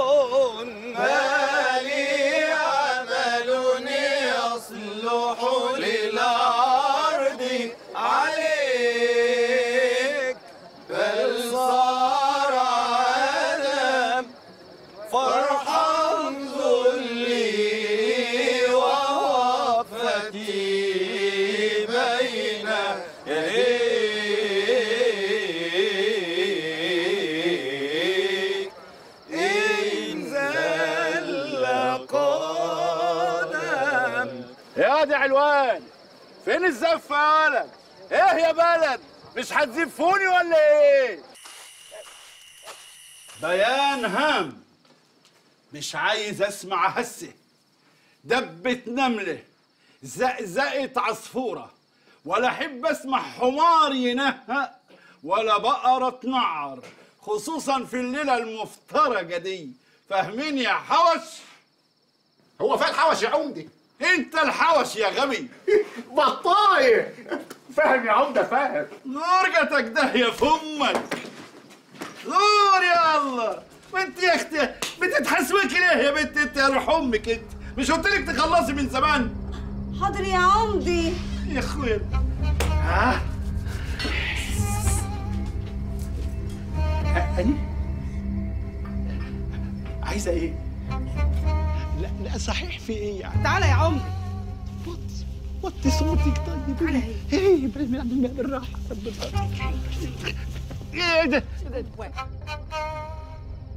مالي عمل يصلح للأرض عليك، بل صار عالم فرحان ذلي ووقفتي بين يديك إن زل قدم. يا دي علوان، فين الزفة يا ولد؟ ايه يا بلد؟ مش هتزفوني ولا ايه؟ بيان هام، مش عايز اسمع هسه دبة نملة، زقزقة عصفورة، ولا احب اسمع حمار ينهق ولا بقرة تنعر، خصوصا في الليلة المفترجة دي. فاهمين يا حوش؟ هو فين الحوش يا عمدي؟ انت الحوش يا غبي. بطاية. فاهم يا عمدة فاهم. غرقتك ده يا فمك. غور يا الله. وانت يا اختي بتتحسوكي ليه يا بنت انت؟ يا روح امك انت، مش قلت لك تخلصي من زمان؟ حاضر يا عمدي. يا اخويا ها أني؟ عايزة إيه؟ لا لا صحيح في إيه يعني؟ تعالى يا عمدي. وطي وطي صوتك طيب. تعالى إيه بالراحة. إيه ده؟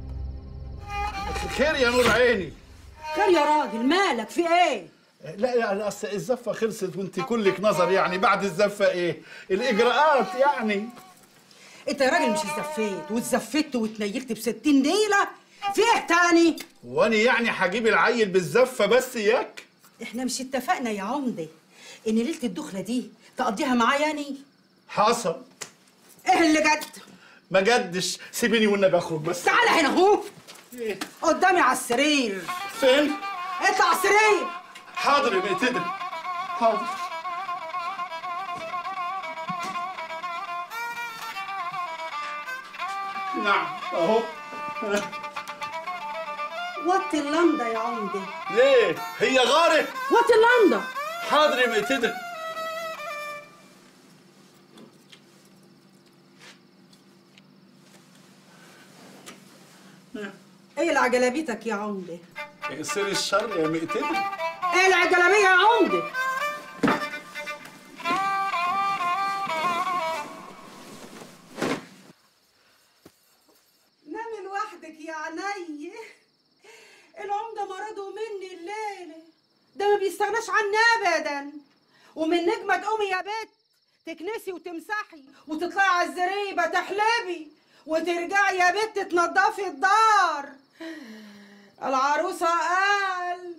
خير يا نور عيني. خير يا راجل، مالك في ايه؟ لا يعني اصل الزفه خلصت وانت كلك نظر، يعني بعد الزفه ايه؟ الاجراءات يعني. انت يا راجل مش اتزفيت واتزفت واتنيلت بستين نيله، في ايه تاني؟ وانا يعني هجيب العيل بالزفه بس ياك؟ احنا مش اتفقنا يا عمده ان ليله الدخله دي تقضيها معايا يعني؟ حصل. ايه اللي جد؟ ما جدش، سيبيني والنبي اخرج بس. تعالى هنا اهو. ايه؟ قدامي على السرير. فين؟ اطلع على السرير. حاضر يا بنت ادري. حاضر. نعم اهو. وطي اللنده يا عمده. ليه؟ هي غارت؟ وطي اللنده. حاضر يا بنت ادري. ايه العجلبيتك يا عمده؟ سر الشر يا مقتدي. ايه العجلبيه يا عمده؟ نامي لوحدك يا عيني. العمده مرضه مني الليله، ده ما بيستغناش عني ابدا. ومن نجمه تقومي يا بت تكنسي وتمسحي وتطلعي على الزريبه تحلبي وترجعي يا بت تنضفي الدار. العروسة قال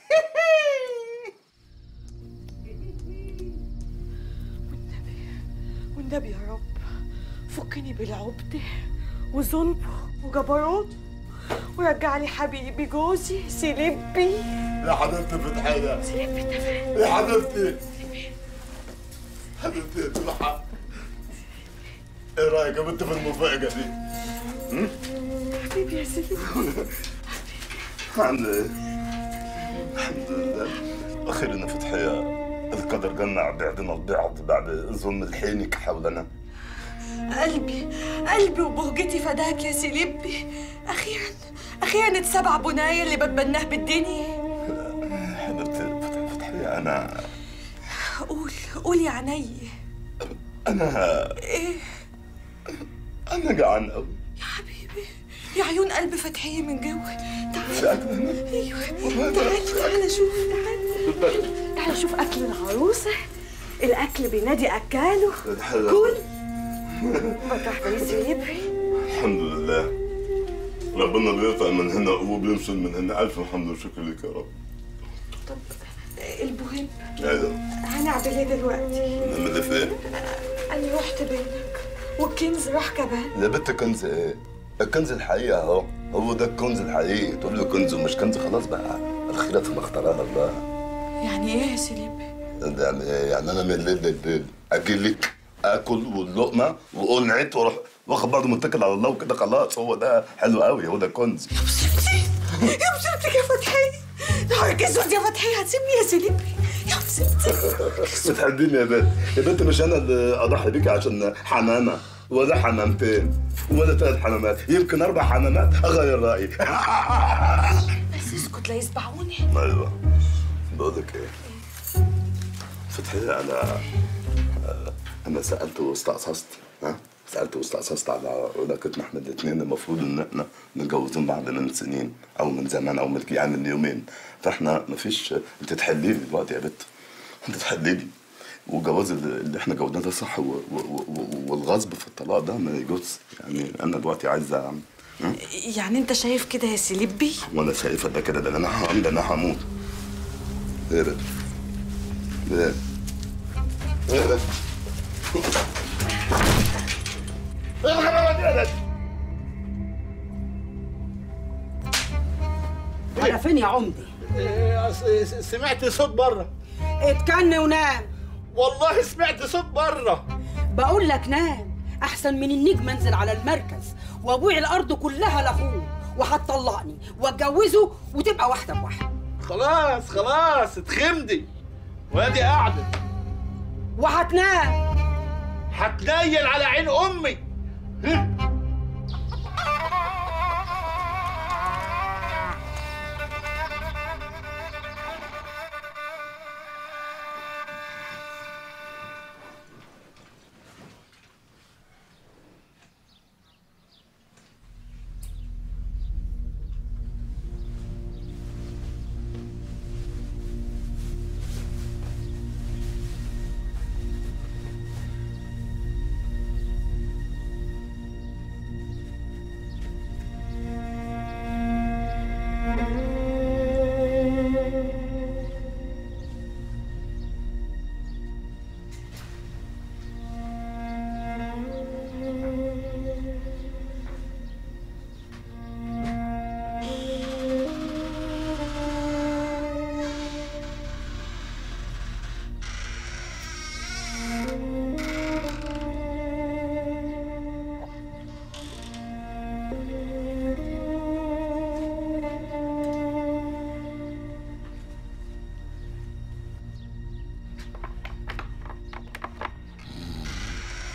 والنبي والنبي يا رب فكني بالعبد وظلمه وجبروته ورجع لي حبيبي جوزي سيلبي. يا حبيبتي فتحية. سيلبي انت فين؟ يا حبيبتي حبيبتي يا تلحق. ايه رايك يا بنت في المفاجأة دي؟ حبيبي يا سيدي. الحمد لله الحمد لله. اخيرا فتحية القدر جمع بعدنا البعض بعد ظلم الحينك حولنا. قلبي قلبي وبهجتي فداك يا سيلبي. اخيرا اخيرا اتسبع بناية اللي بتبناه بالدنيا. حبيبتي فتحية انا قول قول يا عيني. انا ايه؟ انا جعان قوي يا حبيبي يا عيون قلب فتحية من جوه. تعال. في اكل هنا؟ ايوه تعال تعال شوف تعال تعال شوف اكل العروسة. الاكل بينادي اكاله. كل مطرح ما يسيبني. الحمد لله ربنا بيرفع من هنا وبينزل من هنا. الف الحمد والشكر لك يا رب. طب المهم ايوه هنعمل ايه دلوقتي؟ نعمل ايه فين؟ انا رحت بينك والكنز راح كمان. يا بنت كنز ايه؟ الكنز الحقيقي اهو، هو ده الكنز الحقيقي. تقول له كنز ومش كنز خلاص بقى، الخيرة فيما اختارها الله. يعني ايه يا سليم؟ يعني يعني انا من الليل للليل اجي لك اكل واللقمه وقنعت واروح واخد بعضه متكل على الله وكده خلاص. هو ده حلو قوي، هو ده كنز. يا مصيبتي يا مصيبتك يا فتحية. نهارك اسود يا فتحية، هتسيبني يا سليم؟ يا مصيبتي. بتحبيني يا بنت. يا بنت مش انا اللي اضحي بيكي عشان حمامه ولا حمامتين ولا ثلاث حمامات، يمكن اربع حمامات اغير رايي. بس اسكت لا يسمعوني. ايوه بقول لك ايه فتحية، انا انا سالت واستقصصت. ها سالت واستقصصت على علاقتنا احنا الاثنين. المفروض ان احنا متجوزين بعض من سنين او من زمان او من يعني من يومين، فاحنا مفيش. انت تحلي لي دلوقتي يا بت، انت تحلي لي. والجواز اللي احنا جوزناه ده صح، والغصب في الطلاق ده ما يجوز. يعني انا دلوقتي عايزه. يعني انت شايف كده يا سليبي؟ وانا شايفه ده كده، ده انا هم ده انا هموت. ايه ده؟ ايه ايه ده؟ ايه الغباوه دي يا ده؟ على فين يا عمدي؟ سمعت صوت بره. اتكن ونام. والله سمعت صوت بره. بقول لك نام احسن من النجم انزل على المركز وابيع الارض كلها لاخوه وهتطلقني واتجوزه وتبقى واحده بواحده. خلاص خلاص اتخمدي وادي قاعده. وهتنام. هتنيل على عين امي.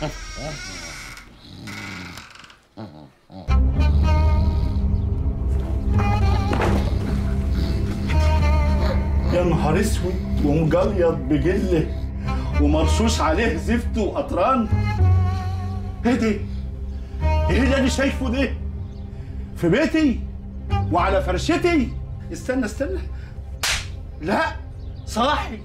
يا نهار اسود ومجليط بجله ومرشوش عليه زفت وقطران. ايه ده؟ ايه اللي انا شايفه ده؟ في بيتي وعلى فرشتي. استنى استنى، لا صاحي.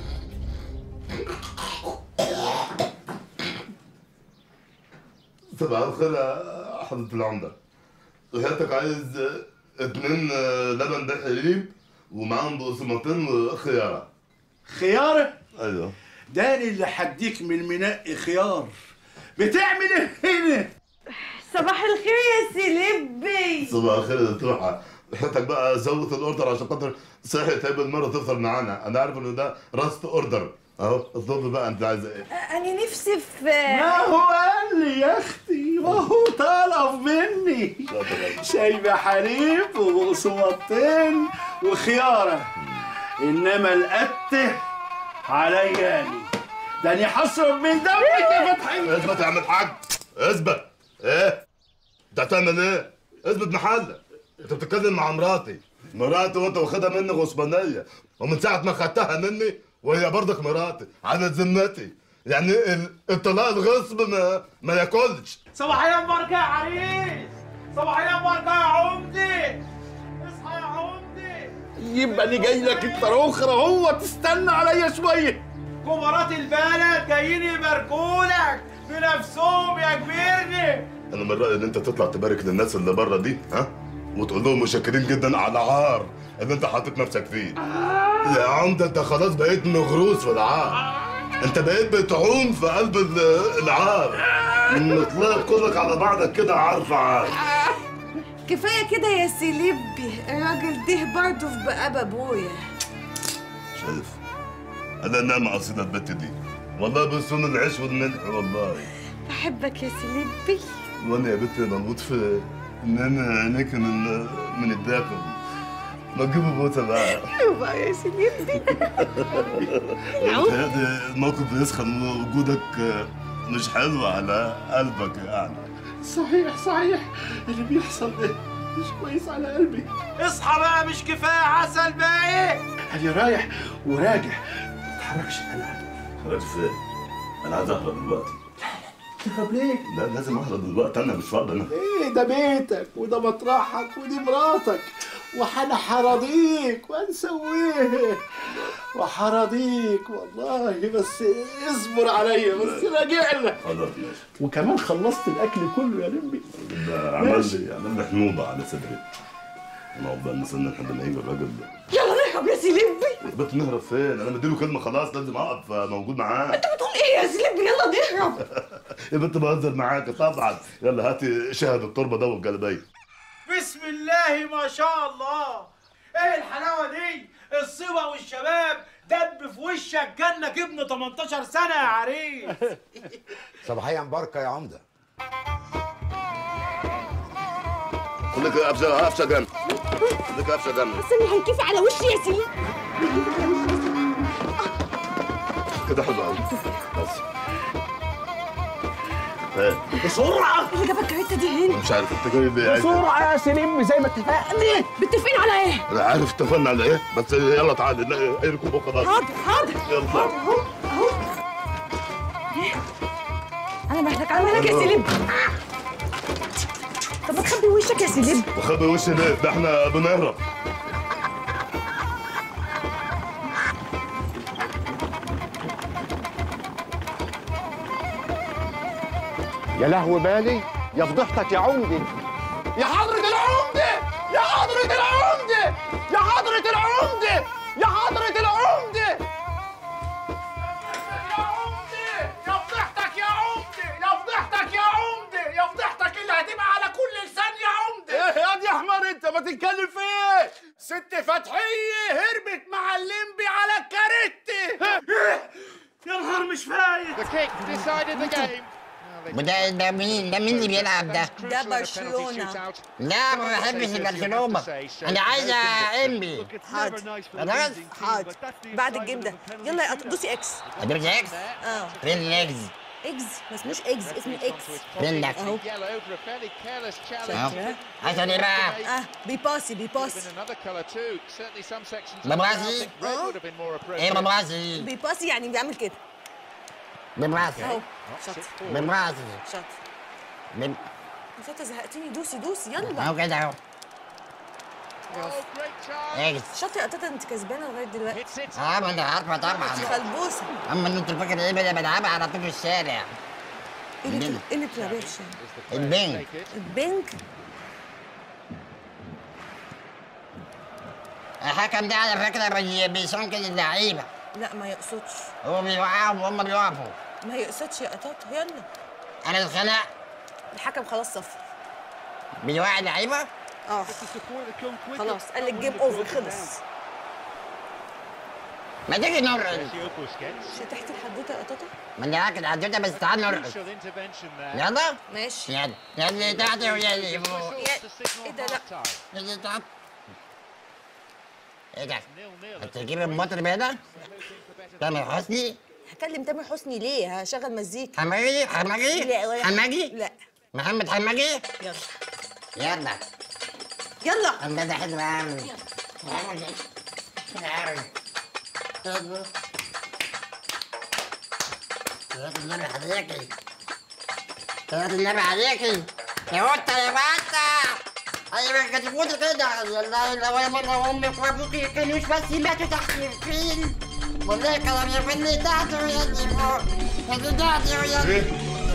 صباح الخير يا حضرة العمدة. غيرتك عايز اتنين لبن بحليب ومعاهم بقسماطين وخيارة. خيارة؟ ايوه. داني اللي حديك من منقي خيار. بتعمل ايه هنا؟ صباح الخير يا سلبي. صباح الخير يا دكتورة. حياتك بقى زود الاوردر عشان خاطر صحي تقابل المرة تفطر معانا. انا عارف انه ده راست اوردر. اهو اطلبي بقى انت عايزه ايه؟ انا نفسي في ما هو قال لي يا اختي، ما هو طلب مني شاي بحليب وبقسماطين وخياره، انما القته عليا اني. ده انا هشرب من دمك يا فتحي. اثبت يا عم الحاج، اثبت. ايه؟ انت هتعمل ايه؟ اثبت محلك. انت بتتكلم مع مراتي. مراتي وانت واخدها مني غصبانيه، ومن ساعه ما خدتها مني وهي برضك مراتي على ذمتي. يعني الطلاق الغصب ما ما ياكلش. صباحية مباركة يا عريس، صباحية مباركة يا عمدي، اصحى يا عمدي. يبقى انا جاي لك انت اخرى اهو، تستنى عليا شويه. كبارات البلد جايين يباركولك بنفسهم يا كبيرني. انا من رايي ان انت تطلع تبارك للناس اللي بره دي، ها؟ وتقول لهم متشكرين جدا على العار اللي انت حاطط نفسك فيه. يا عمده انت خلاص بقيت مغروس في العار. انت بقيت بتعوم في قلب العار. نطلق كلك على بعضك كده عار في عار. كفايه كده يا سلبي، الراجل ده برضه في بقى ابويا. شايف؟ انا نعمة اصيلة البت دي، والله بصون العيش والملح والله. بحبك يا سلبي. وانا يا بنتي بموت في ان انا عينيك من من الداخل. ما تجيبوا بوسه بقى. بقى يا سلبي. هذا الموقف بيسخن وجودك مش حلو على قلبك يعني. صحيح صحيح، اللي بيحصل ده مش كويس على قلبي. اصحى بقى، مش كفايه عسل باقي؟ انا رايح وراجع، ما تتحركش انا. خرجت فين؟ انا عايز اهرب دلوقتي. تهرب ليه؟ لا لازم اهرب دلوقتي، انا مش فاضي انا. ايه ده بيتك وده مطرحك ودي مراتك، وحنا حراضيك وهنسويه وحراضيك والله. بس اصبر عليا بس، راجع لك. خلاص ماشي. وكمان خلصت الاكل كله يا لمبي. ده عمل لي عمل لي حنوضه على صدري. نقعد بقى نستنى لحد ما يجي الراجل ده. يلا نهرب يا سلبي. يا بنت نهرب فين؟ انا مديله كلمه خلاص لازم اقف موجود معاه. انت بتقول ايه يا سلبي؟ يلا نهرب. يا بنت بهزر معاك طبعا. يلا هاتي شهد التربه ده والجلابيه. بسم الله ما شاء الله، ايه الحلاوه دي؟ الصبا والشباب دب في وشك كانك ابن تمنتاشر سنه يا عريس. صباحية مباركة يا عمدة. خليك قفشه قفشه جنب. خليك قفشه جنب. استني هيكفي على وشي يا سلبي. كده حلو قوي. بس ايه؟ بسرعه. اللي جابك الكارته دي هنا؟ مش عارف انت جاي ليه. بسرعه يا سليم زي ما اتفقنا. متفقين على ايه؟ انا عارف اتفقنا على ايه، بس يلا تعالى اي ركوب وخلاص. حاضر حاضر. يلا اهو اهو. انا مهلك عنك يا سليم. طب ما تخبي وشك يا سليم. وخبي وشي ليه؟ ده احنا بنهرب. يا لهو بالي، يا فضحتك يا عمدي. يا حضرة العمدة، يا حضرة العمدة، يا حضرة العمدة، يا حضرة العمدة. يا عمدة، يا فضحتك يا عمدة، يا فضحتك يا عمدة، يا فضحتك اللي هتبقى على كل لسان يا عمدة. ايه يا دي احمر انت ما تتكلم في ايه؟ ست فتحية هربت مع الليمبي على الكاريتي. يا نهار مش فايت. The kick decided the game. وده ده مين؟ ده مين اللي بيلعب ده؟ ده برشلونة. لا ما بحبش برشلونة، أنا عايزة إنبي. حاضر خلاص؟ حاضر بعد الجيم ده. يلا يا قط- دوسي اكس. أدوس إكس؟ اه فين الإكس؟ اكس ما اسموش اكس، اسمه اكس. منك اهو. اهو عشان ايه بقى؟ اه بيباسي بيباسي ببرازي؟ ايه ببرازي؟ بيباسي يعني بيعمل كده. ببرازي اهو شاطر. ببرازي شاطر. بب... بس انت زهقتني، دوسي دوسي يلا. اهو كده اهو. اكس. شاطر يا قطاطة، انت كسبانه لغايه دلوقتي. اه ما انت عارفه طبعا. انت خلبوسه. اما انت فاكر ايه بقى بلعبها على طول في الشارع. ايه اللي ايه اللي بتلعبيه في الشارع؟ البنك. البنك؟ الحكم ده على فكره بي- بيشنكل اللعيبه. لا ما يقصدش. هو بيوقعهم وهم بيقفوا. ما يقصدش يا قطاطة يلا. انا اتخنق. الحكم خلاص صفر. بيوقع اللعيبه؟ اه خلاص قال لك جيم اوفر خلص. ما تيجي نرقص. مش هتحكي الحدوته يا قطاطة؟ ما انا هاكل حدوته بس تعال نرقص. يلا؟ ماشي. يلا يلا تحت ويا اللي فوق. ايه ده لا. يلا تحت. ايه ده؟ هتجيب المطرب هنا؟ تامر حسني؟ هكلم تامر حسني ليه؟ هشغل مزيكا. حماجي؟ حماجي؟ لا ولا حماجي؟ لا. محمد حماجي؟ يلا يلا يلا. انت ده حلو قوي. صلاة النبي عليكي. صلاة النبي عليكي. يا قطة يا بطة. ايوه كانت تقولي كده. والله لو انا مره امك وابوكي كانوش بس ماتوا تحت الفيل. والله كانوا يفني تحت ويا اللي فوق. يا تحت ويا اللي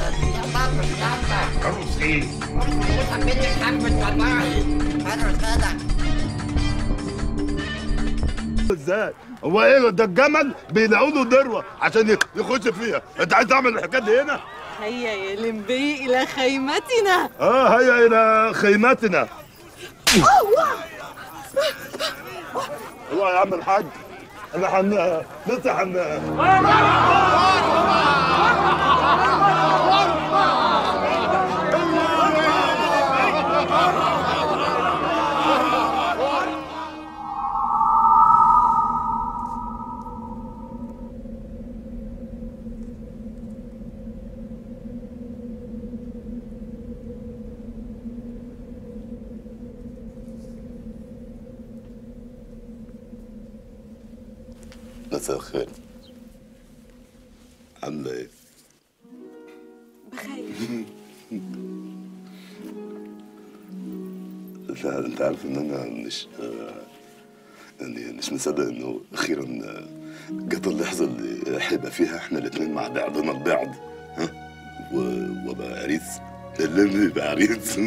عروس ايه؟ حبيتك حبة والله. عروس كده. ازاي؟ هو ايه ده الجمل بيلاقوا له ذروه عشان يخش فيها، انت عايز تعمل الحكايه دي هنا؟ هيا يا لمبي الى خيمتنا. اه هيا الى خيمتنا. هو يا عم الحاج انا حن لسه حن مساء الخير. عاملة ايه؟ بخير. لا انت عارف ان انا مش يعني مش مصدق انه اخيرا جت اللحظة اللي هيبقى فيها احنا الاتنين مع بعضنا البعض، ها؟ وابقى عريس. اللي يبقى عريس.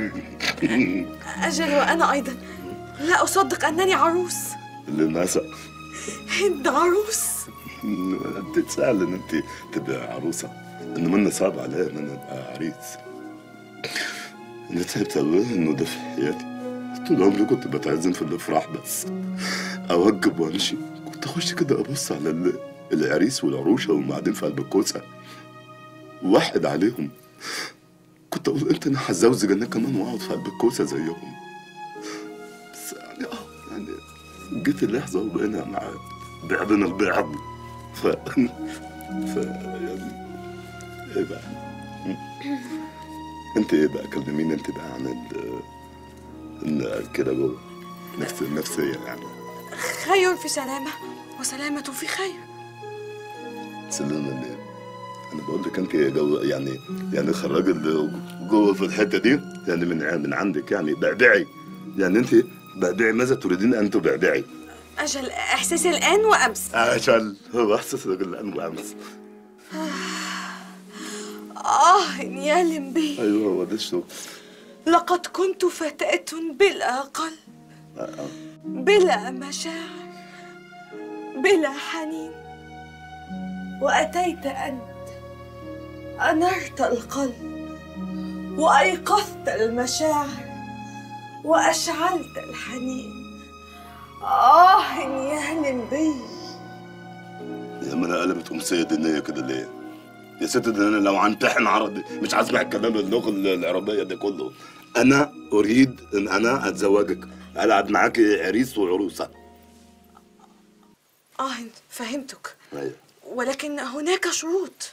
اجل وانا ايضا لا اصدق انني عروس. للأسف. هند عروس. انت تسأل ان انت تبقى عروسة، انما انا صعب عليا ان انا ابقى عريس. انا تعبت قوي انه ده في حياتي. طول عمري كنت بتعزم في الافراح بس اوجب وامشي. كنت اخش كده ابص على العريس والعروشه وهم قاعدين في قلب الكوسه واحد عليهم. كنت اقول انت انا هتزوج انا كمان واقعد في قلب الكوسه زيهم. بس يعني اه يعني جيت اللحظه وبقينا مع بعضنا البعض. ف ف يعني ايه بقى؟ انت ايه بقى؟ كلميني انت بقى عن ال كده جوه نفس النفسيه يعني. خير في سلامه وسلامه في خير. سلامه ليه؟ انا بقول لك انت جوه يعني يعني خرجي اللي جوه في الحته دي يعني من من عندك يعني بعبعي. يعني انت بعبعي ماذا تريدين ان تبعبعي؟ اجل احساس الان وامس. اجل هو احساس الان وامس. اه يا لمبي. ايوه هو ده الشغل. لقد كنت فتاة بلا قلب بلا مشاعر بلا حنين، وأتيت أنت أنرت القلب وأيقظت المشاعر وأشعلت الحنين. آه يا لمبي. يا ما انا قلبت أمسية دينية كده ليه؟ يا ست ده انا لو هنتحن عربي مش هسمع الكلام اللغة العربية ده كله. أنا أريد إن أنا أتزوجك، ألعب معاكي عريس وعروسة. آه فهمتك. أيوه. ولكن هناك شروط.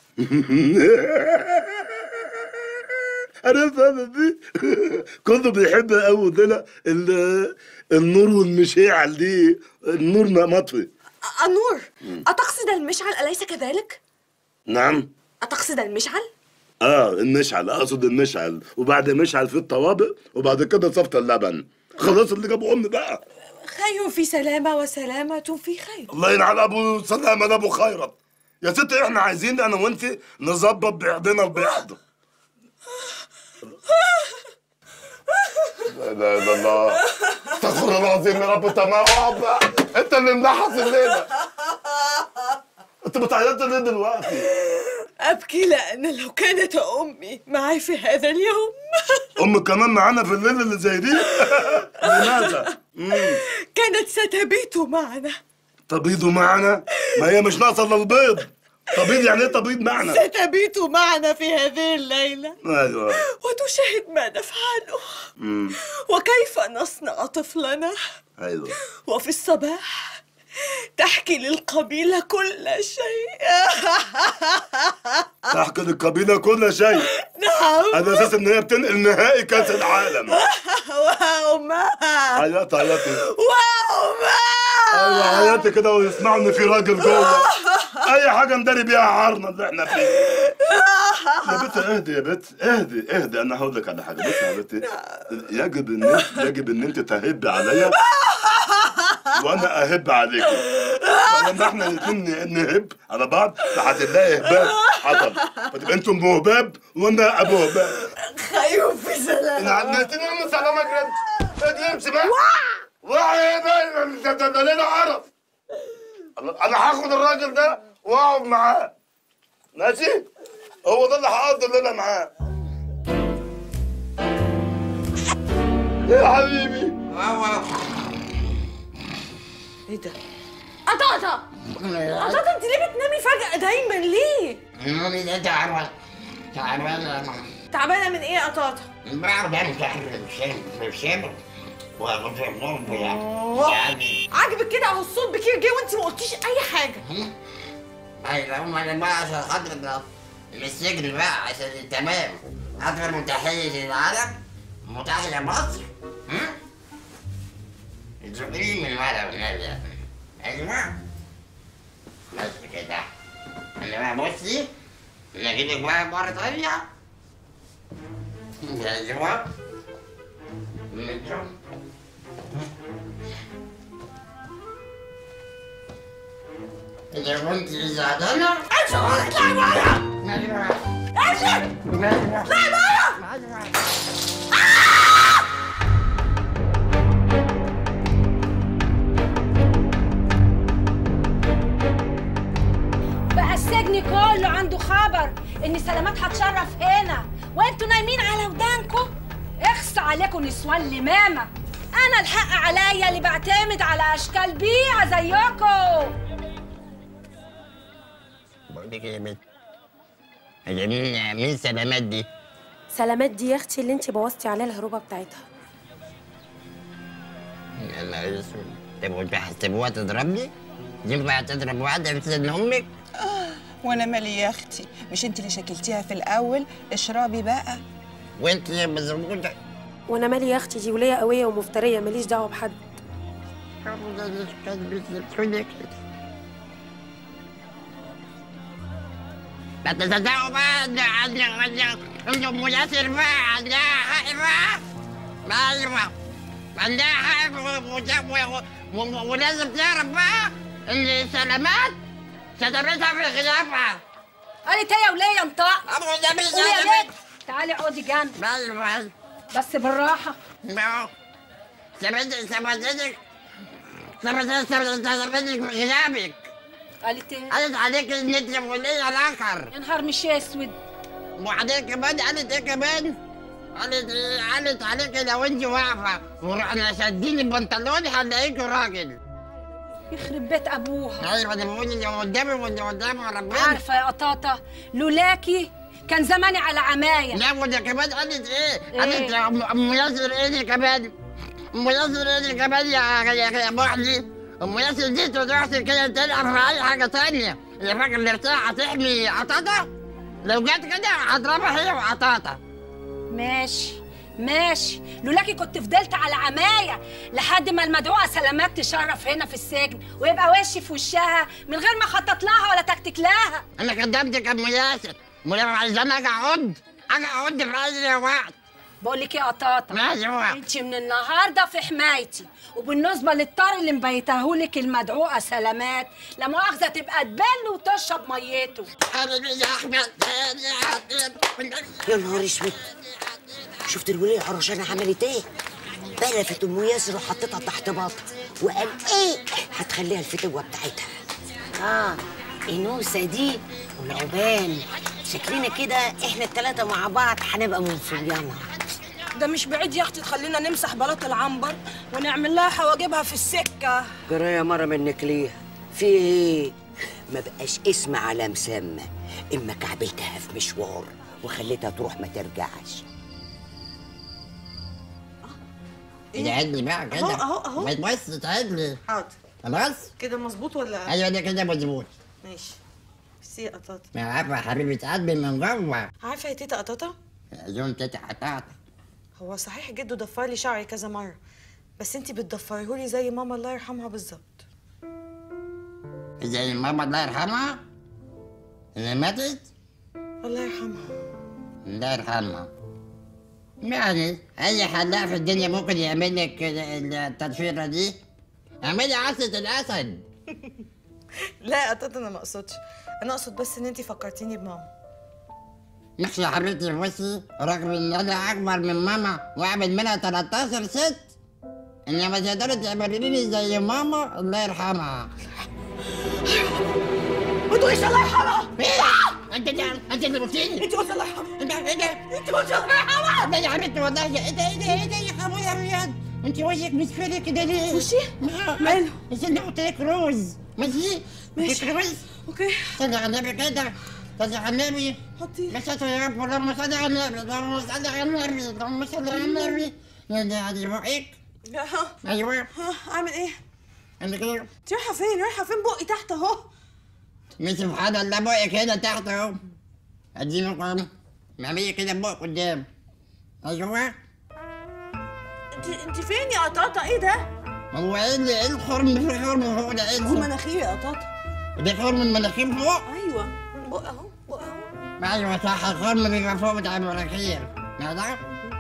انا فاهم دي. كله بيحب قوي ده النور والمشاعل دي. النور مطفي. النور؟ أتقصد المشعل أليس كذلك؟ نعم. أتقصد المشعل؟ اه المشعل، اقصد المشعل، وبعد مشعل في الطوابق، وبعد كده صفت اللبن. خلاص اللي جابوا امي بقى. خير في سلامة وسلامة في خير. الله ينعل ابو سلامة ده ابو خيرت. يا ستي احنا عايزين انا وانت نظبط بعضنا البعض. لا اله الا الله. استغفر الله العظيم يا رب. تمام بقى. انت اللي منحس الليله. انت بتعيطي ليه دلوقتي؟ أبكي لأن لو كانت أمي معي في هذا اليوم. أمك كمان معانا في الليلة اللي زي دي؟ لماذا؟ كانت ستبيت معنا. تبيض معنا؟ ما هي مش ناقصة إلا البيض. تبيض يعني إيه تبيض معنا؟ ستبيت معنا في هذه الليلة. أيوه. وتشاهد ما نفعله. مم. وكيف نصنع طفلنا. أيوه. وفي الصباح تحكي للقبيلة كل شيء. تحكي للقبيلة كل شيء؟ نعم. على أساس إن هي بتنقل نهائي كأس العالم. وأمها. عيطي عيطي. وأمها. أيوه عيطي كده ويسمعوا إن في راجل جوه. أي حاجة نداري بيها عارنا اللي إحنا فيه. يا بت اهدي يا بت اهدي اهدي. أنا هقول لك على حاجة. بصي يا بت، يجب إن يجب إن أنت تهبي عليا وانا اهب عليكي. فلما احنا الاثنين نهب على بعض هتلاقي اهباب حصل، فتبقى انتم مهباب وانا ابو هباب. خير في سلام. نعمتني ام سلامك انت. امشي بقى. وعي بقى ده ليله عرف. انا هاخد الراجل ده واقعد معاه. ماشي؟ هو ده اللي هقضي الليله معاه. ايه يا حبيبي؟ ايه ده؟ قطاطة! قطاطة انت ليه بتنامي فجأة دايما ليه؟ نومي ده تعبان. تعبان. تعبانة من ايه يا قطاطة؟ بعرف يعني في الشمس وكنت النوم يعني. عاجبك كده اهو الصوت بكير جه وانت ما قلتيش اي حاجة. ايوه هم انا بقى عشان خاطر من السجن بقى عشان تمام. اكبر متحيز للعالم متحيز مصر. تزقيني من ورا والنبي. ايوه بس كده. انا بقى بصي انا اجيلك بقى مرة تانية. ايوه إذا كنت زعلانة امشي اطلعي بره. امشي اطلعي بره. بقى السجن كله عنده خبر ان سلامات هتشرف هنا وانتوا نايمين على ودانكم. اخص عليكم نسوان لمامة. انا الحق عليا اللي بعتمد على اشكال بيعة زيكم. بقول لك ايه يا بنت؟ هي مين مين سلامات دي؟ سلامات دي يا اختي اللي انت بوظتي عليها الهروبه بتاعتها. يا نهار اسود. طب وانت هتسيبوها تضربني؟ ينفع تضرب واحده في سن امك؟ وانا مالي يا اختي؟ مش انت اللي شكلتيها في الاول؟ اشربي بقى. وانت يا مزروده؟ وانا مالي يا اختي؟ دي وليه قويه ومفتريه ماليش دعوه بحد. ما تصدقوا بقى ان ان ام ياسر بقى عندها حق بقى. ايوه عندها حق ولازم تعرف بقى ان سلامات سترتها في غيابها. قالت ايه يا وليه انطق؟ ابو ده مش قولي يا بنت. تعالي اقعدي جنبي. ايوه بس بالراحه. سبتك سبتك سبتك سبتك في غيابك. قالت ايه؟ قالت عليك ان انت وليه الاخر. يا نهار مش اسود. وبعدين كمان قالت ايه كمان؟ قالت قالت عليك لو انت واقفه ورحنا شادين البنطلون هنلاقيكوا راجل. يخرب بيت ابوها. ايوه انا بقول اللي قدامي واللي قدامي ربنا. عارفه يا قطاطه لولاكي كان زماني على عمايه. لا وده كمان قالت ايه؟ قالت ام ياسر ايه دي كمان؟ ام ياسر ايه دي كمان يا يا محلي؟ ام ياسر دي تروح كده تلعب في اي حاجه تانية. اللي فاكر الارتاح هتحمي قطاطه؟ لو جت كده هضربها هي وقطاطه. ماشي ماشي، لولاكي كنت فضلت على عمايه لحد ما المدعوه سلامات تشرف هنا في السجن ويبقى وشي في وشها من غير ما خطط لها ولا تكتك لها. انا كدبتك يا ام ياسر، ولما عايزاني اجي اقعد اجي اقعد في اي وقت. بقول لك ايه يا قطاطه؟ ماشي هو انت من النهارده في حمايتي، وبالنسبه للطار اللي مبيتهولك المدعوه سلامات لا مؤاخذه تبقى تبل وتشرب ميته. يا نهار اسود، شفت الوليه عروشانه عملت ايه؟ بلفت ام ياسر وحطيتها تحت باطها وقال ايه؟ هتخليها الفتوه بتاعتها. اه انوسه دي والعبان، شكلنا كده احنا التلاته مع بعض هنبقى منصبيانها. ده مش بعيد يا اختي تخلينا نمسح بلاط العنبر ونعمل لها حواجبها في السكه. جرايه مره منك ليها في ايه؟ ما بقاش اسم على مسمى، اما كعبلتها في مشوار وخليتها تروح ما ترجعش. ادعي بقى كده. اهو اهو اهو. ما تبص تعدلي. حاضر. خلاص؟ كده مظبوط ولا؟ ايوه ده كده مظبوط. ماشي. ميرسي يا قطاطه. ما عارفه يا حبيبه قلبي من جوه. عارفه يا تيتا قطاطه؟ يوم تيتا قطاطه. هو صحيح جده ضفر لي شعري كذا مره، بس انتي بتضفريهولي زي ماما الله يرحمها بالظبط. زي ماما الله يرحمها؟ اللي ماتت؟ الله يرحمها. الله يرحمها. يعني اي حلاق في الدنيا ممكن يعمل لك التضفيره دي. اعملي عصة الاسد. لا يا قطاطه انا ما اقصدش، انا اقصد بس ان انتي فكرتيني بماما. نفسي يا حبيبتي بصي، رغم ان انا اكبر من ماما واعمل منها تلتاشر ست، انما تقدري تعملي لي زي ماما الله يرحمها. ما تقوليش الله يرحمها. انت انت اللي قلتيلي. انت قلت الله يرحمها. انت ايه ده؟ انت قلت الله يرحمها. لا يا حبيبتي والله ايه ده ايه ده ايه ده يا خبويا يا رياض؟ انت وشك مصفر كده ليه؟ وشي؟ ماله؟ استنى قلت لك روز. ماشي؟ ماشي. روز؟ اوكي. صلي على النبي كده. صلي على النبي. حطي. بس يا رب اللهم صل على النبي، اللهم صل على النبي، اللهم صل على النبي. يا ده على بقك. ايوه. اعمل ايه؟ انا كده. انت رايحه فين؟ رايحه فين؟ بقي تحت اهو. مش سبحان الله بقك هنا تحت اهو. اديني قام. اعملي كده بقك قدام. ايوه. انت انت فين يا قطاطه؟ ايه ده؟ هو ايه اللي ايه الخرم في خرم فوق ده؟ ايه هو مناخيري يا قطاطه. ده خرم المناخير فوق؟ ايوه بق اهو بق اهو. ايوه صح، الخرم بيبقى فوق بتاع المناخير. ماذا؟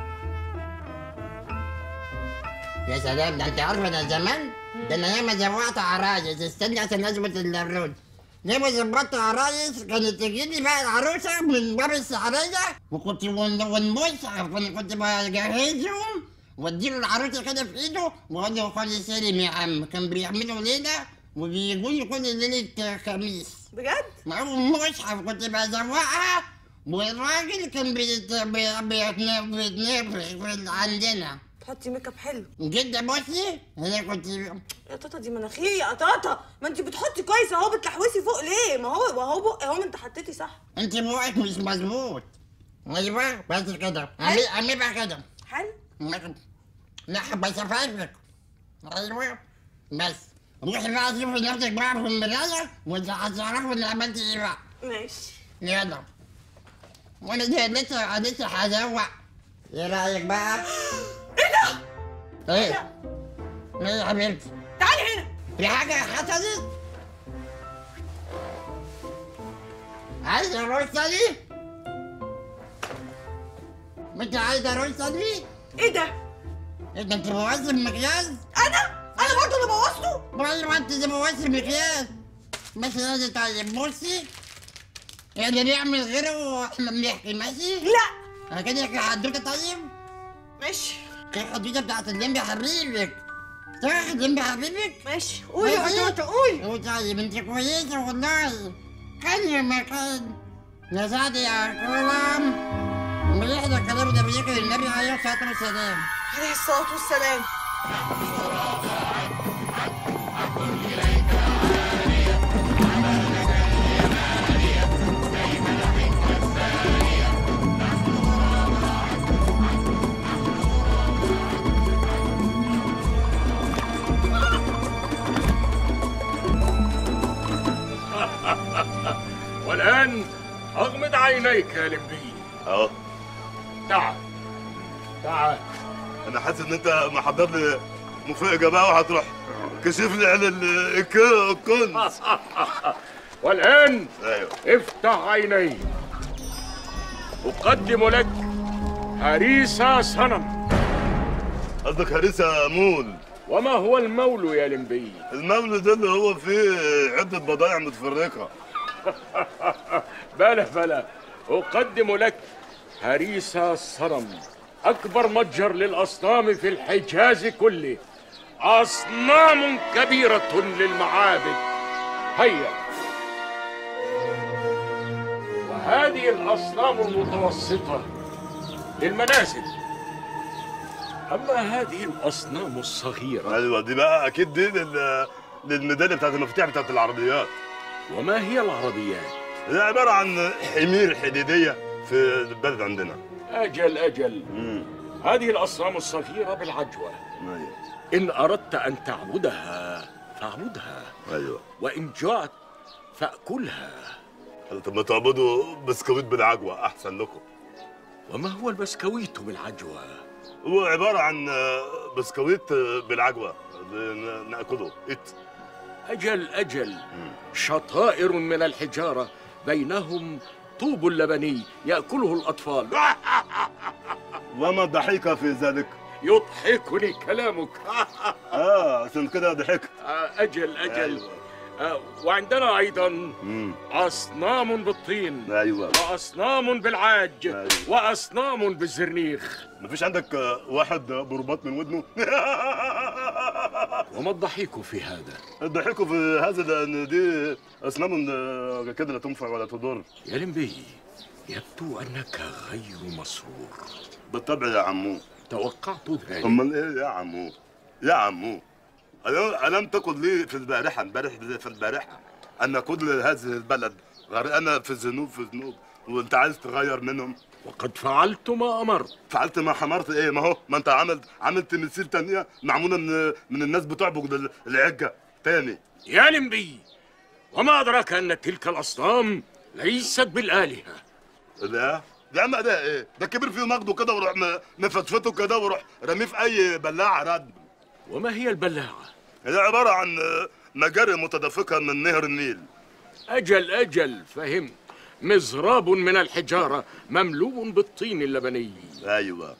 يا سلام، ده انت عارفه ده زمان؟ ده انا ياما زوقت عرايس، استني عشان اظبط الرد. ياما ظبطت عرايس، كانت تجيلي بقى العروسه من باب السحريه وكنت والمصحف كنت بجهزهم واديله العروسه كده في ايده واقول له خد سلم يا عم. كان بيعملوا ليله وبيجوا لي كل ليله خميس. بجد؟ معاهم مصحف كنت بزوقها، والراجل كان بيتنفخ عندنا. تحطي ميك اب حلو جدا. بصي انا كنت يا طاطا دي مناخيري يا طاطا، ما انت بتحطي كويس اهو، بتلحوسي فوق ليه؟ ما هو وهو بق اهو، ما انت حطيتي صح. انت بقك مش مظبوط. ايوه بس كده. اعملي بقى كده. حلو. لا بس افهمك. ايوه بس روحي بقى شوفي نفسك بقى في المرايه وانت هتعرفي ان عملت ايه بقى. ماشي. يلا. وانا دي لسه لسه هزوق. ايه رايك بقى؟ ايه ده؟ ايه؟ ايه يا حبيبتي؟ تعالي هنا. في حاجة حصلت؟ عايزة الرصة دي؟ انت عايزة الرصة دي؟ ايه ده؟ انت انت بوظت المكياج؟ انا؟ انا برضه اللي بوظته؟ ايوه انت اللي بوظت المكياج. بس لازم طيب بصي، يعني نعمل غيره واحنا بنحكي ماشي؟ لا. انا كده حدوته طيب؟ ماشي. الحدوته بتاعت اللمبي حبيبك. صح اللمبي حبيبك؟ ماشي. قولي يا قطاطه قولي. قولي طيب انت كويسه والله. كان مكان يا سعد يا كرم. بيحضر الكلام ده بيجي النبي عليه الصلاه والسلام. عليه الصلاه والسلام. عليك يا لمبي. اه تعال تعال. انا حاسس ان انت محضر لي مفاجاه بقى وهتروح كشف لي على الكنز. والآن ايوه افتح عينيك. أقدم لك هريسة صنم. قصدك هريسة مول. وما هو المول يا لمبي؟ المول ده اللي هو فيه عدة بضائع متفرقة. بلا بلا، أقدم لك هريسة صنم، أكبر متجر للأصنام في الحجاز كله. أصنام كبيرة للمعابد. هيا. وهذه الأصنام المتوسطة للمنازل. أما هذه الأصنام الصغيرة، ايوه دي بقى اكيد دي لل... للميداليه بتاعت المفاتيح بتاعت العربيات. وما هي العربيات؟ هي عباره عن حمير حديديه في البلد عندنا. أجل أجل. مم. هذه الأصنام الصغيرة بالعجوة. ايوه. إن أردت أن تعبدها فاعبدها. ايوه. وإن جعت فأكلها. طب ما تعبدوا بسكويت بالعجوه احسن لكم. وما هو البسكويت بالعجوة؟ هو عباره عن بسكويت بالعجوه ناكله. إت. أجل أجل. شطائر من الحجارة بينهم طوب لبني يأكله الأطفال. وما الضحك في ذلك؟ يضحكني كلامك. اه عشان كده ضحكت. أجل أجل. آه وعندنا أيضا مم. أصنام بالطين. أيوة. وأصنام بالعاج. أيوة. وأصنام بالزرنيخ. مفيش عندك واحد برباط من ودنه؟ وما الضحك في هذا؟ الضحك في هذا لأن دي أصنام كده لا تنفع ولا تضر. يا لمبي، يبدو أنك غير مسرور. بالطبع يا عمو. توقعت ذلك. أمال إيه يا عمو؟ يا عمو ألم تقل لي في البارحة امبارح في البارحة أن كل هذه البلد غرقانة في الذنوب في الذنوب وأنت عايز تغير منهم؟ وقد فعلت ما أمرت. فعلت ما حمرت إيه؟ ما هو ما أنت عملت عملت تمثيل تانية معمولة من من الناس بتعبد العجة تاني. يا لمبي، وما أدراك أن تلك الأصنام ليست بالآلهة. لا يا عم ده إيه؟ ده كبير فيه نقده كده وروح مفتفته كده وروح رميه في أي بلاعة رد. وما هي البلاعة؟ هي عبارة عن مجاري متدفقة من نهر النيل. أجل أجل فهمت. مزراب من الحجارة مملوء بالطين اللبني. أيوة.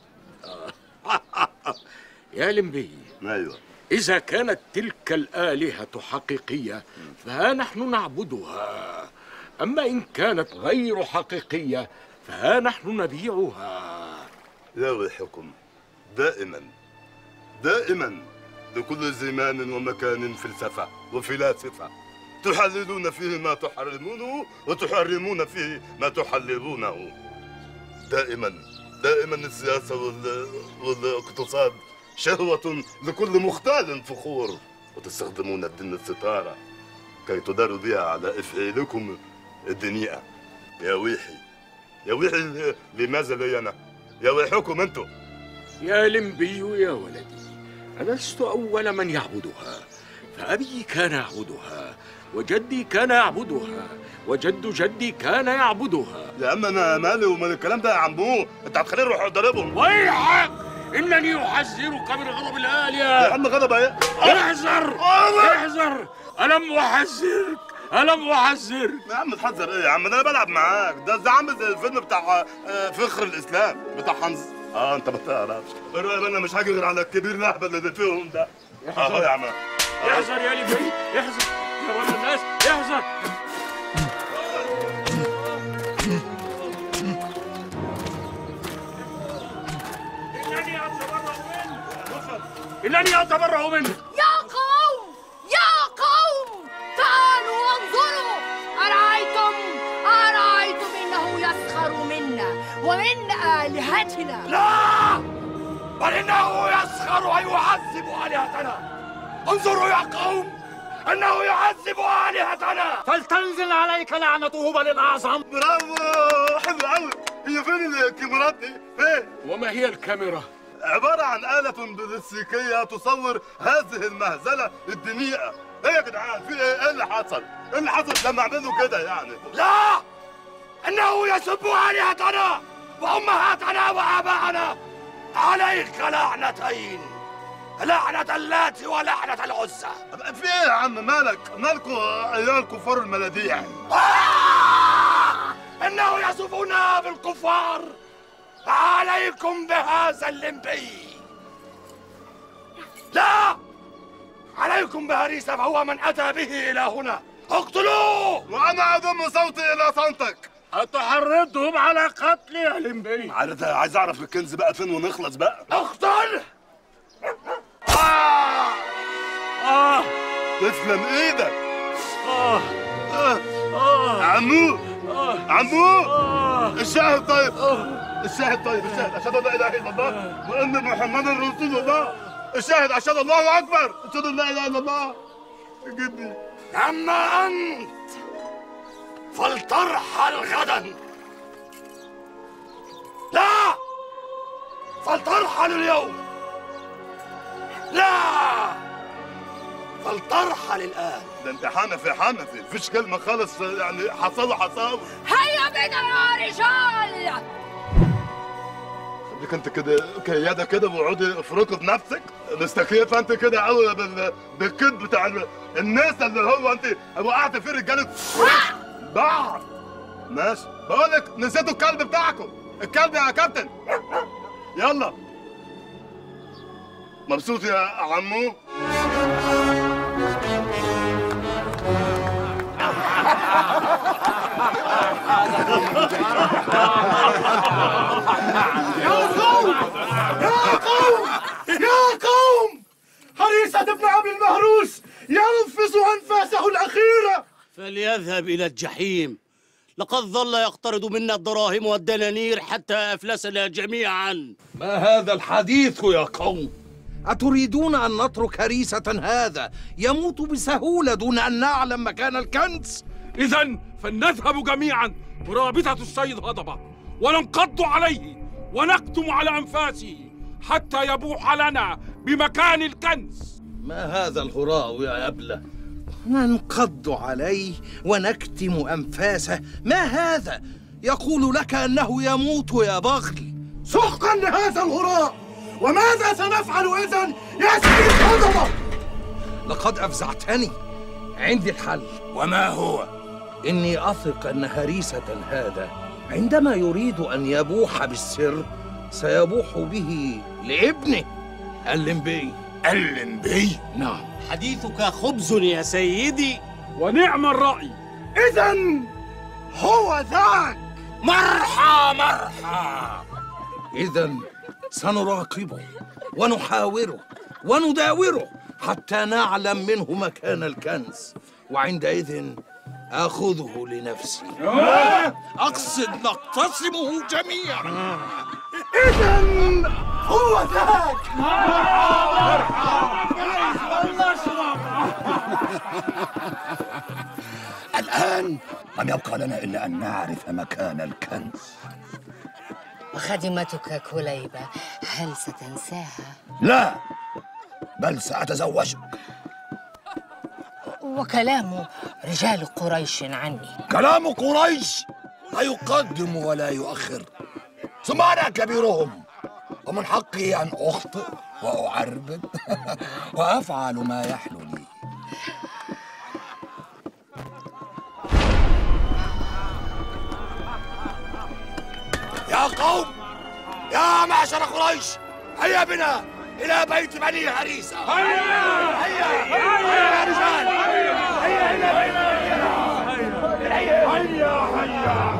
يا لمبي. أيوة. إذا كانت تلك الآلهة حقيقية فها نحن نعبدها، أما إن كانت غير حقيقية فها نحن نبيعها. يا ويحكم، دائما دائما لكل زمان ومكان فلسفة وفلاسفة تحللون فيه ما تحرمونه وتحرمون فيه ما تحللونه. دائما دائما السياسة وال... والاقتصاد شهوة لكل مختال فخور، وتستخدمون الدين الستارة كي تداروا بها على أفعالكم الدنيئة. يا ويحي يا ويحي لماذا لي أنا؟ يا ويحكم أنتم. يا لمبي يا ولدي، أنا لست أول من يعبدها، فأبي كان يعبدها وجدي كان يعبدها وجد جدي كان يعبدها. يا عم أنا مالي ومال الكلام ده يا عمو، أنت هتخليني أروح أضربهم. ويحك، إنني أحذرك من غضب الآلهة. يا عم غضب إيه؟ احذر احذر، ألم أحذرك ألم أحذرك. يا عم تحذر إيه يا عم؟ ده أنا بلعب معاك، ده ده عامل زي الفيلم بتاع فخر الإسلام بتاع حمزة. اه انت ما تعرفش. انا مش هاجي غير على الكبير الاهبل اللي فيهم ده. اهو يا عم. احذر يا لمبي، احذر يا ولد الناس، احذر. انني اتبرأ منه. انني اتبرأ منه. يا قوم يا قوم تعالوا وانظروا. أرأيتم أرأيتم إنه يسخر منا ومن آلهتنا. لا، بل إنه يسخر ويعذب آلهتنا. انظروا يا قوم، إنه يعذب آلهتنا. فلتنزل عليك لعنته بل الأعظم. برافو، حلو قوي. هي فين الكاميرات دي؟ فين؟ وما هي الكاميرا؟ عبارة عن آلة بلاستيكية تصور هذه المهزلة الدنيئة. ايه يا جدعان؟ في ايه؟ ايه اللي حصل؟ ايه اللي حصل لما عملوا كده يعني؟ لا، انه يسب الهتنا وامهاتنا واباءنا. عليك لعنتين، لعنة اللات ولعنة العزى. في ايه يا عم؟ مالك؟ مالكوا عيال كفار المناديع؟ آه! انه يسبنا بالكفار. عليكم بهذا اللمبي. لا، عليكم بهريسة فهو من أتى به إلى هنا. اقتلوه. وأنا أضم صوتي إلى صوتك. أتحرضهم على قتل يا لمبي؟ عايز أعرف الكنز بقى فين ونخلص بقى. اقتل. آه آه تسلم إيدك. آه آه آه عمو عمو الشاهد طيب. الشاهد طيب الشاهد أشهد أن لا إله إلا الله وأن محمدا رسول الله. الشاهد أشهد الله أكبر. أشهد أن لا إله إلا الله. جدي. أما أنت فلترحل غدا. لا، فلترحل اليوم. لا، فلترحل الآن. ده أنت حنفي حنفي، مفيش كلمة خالص يعني. حصل حصل. هيا بنا يا رجال. خليك انت كده كيادة كده واقعدي افركي بنفسك. مستكيفة انت كده قوي بالكد بتاع الناس اللي هو انت وقعت فيه رجالة بعض. ماشي، بقول لك نسيتوا الكلب بتاعكم. الكلب يا كابتن. يلا. مبسوط يا عمو؟ يا قوم يا قوم يا قوم، هريسة ابن أبي المهروس ينفس أنفاسه الأخيرة. فليذهب إلى الجحيم، لقد ظل يقترض منا الدراهم والدنانير حتى أفلسنا جميعا. ما هذا الحديث يا قوم؟ أتريدون أن نترك هريسة هذا يموت بسهولة دون أن نعلم مكان الكنز؟ إذن فلنذهب جميعا برابطة السيد هضبة وننقض عليه ونكتم على أنفاسه حتى يبوح لنا بمكان الكنز. ما هذا الهراء يا أبلة؟ ننقض عليه ونكتم أنفاسه؟ ما هذا؟ يقول لك أنه يموت يا بغل. سحقا لهذا الهراء. وماذا سنفعل إذن يا سيد هضبة؟ لقد أفزعتني. عندي الحل. وما هو؟ إني أثق أن هريسة هذا عندما يريد أن يبوح بالسر سيبوح به لابنه اللمبي. اللمبي؟ نعم. حديثك خبز يا سيدي. ونعم الرأي. إذن هو ذاك. مرحى مرحى. إذن سنراقبه ونحاوره ونداوره حتى نعلم منه مكان الكنز، وعندئذ آخذه لنفسي. أقصد نقتسمه جميعا. إذن هو ذاك. الآن لم يبقى لنا إلا أن نعرف مكان الكنز. وخادمتك كليبة هل ستنساها؟ لا، بل سأتزوجك. وكلام رجال قريش عني. كلام قريش لا يقدم ولا يؤخر، ثم أنا كبيرهم ومن حقي أن أخطئ وأعربد وأفعل ما يحلو لي. يا قوم، يا معشر قريش، هيا بنا إلى بيت بني هريسة. هيا هيا هيا يا رجال، هيا إلى بيت بني هريسة. هيا هيا هيا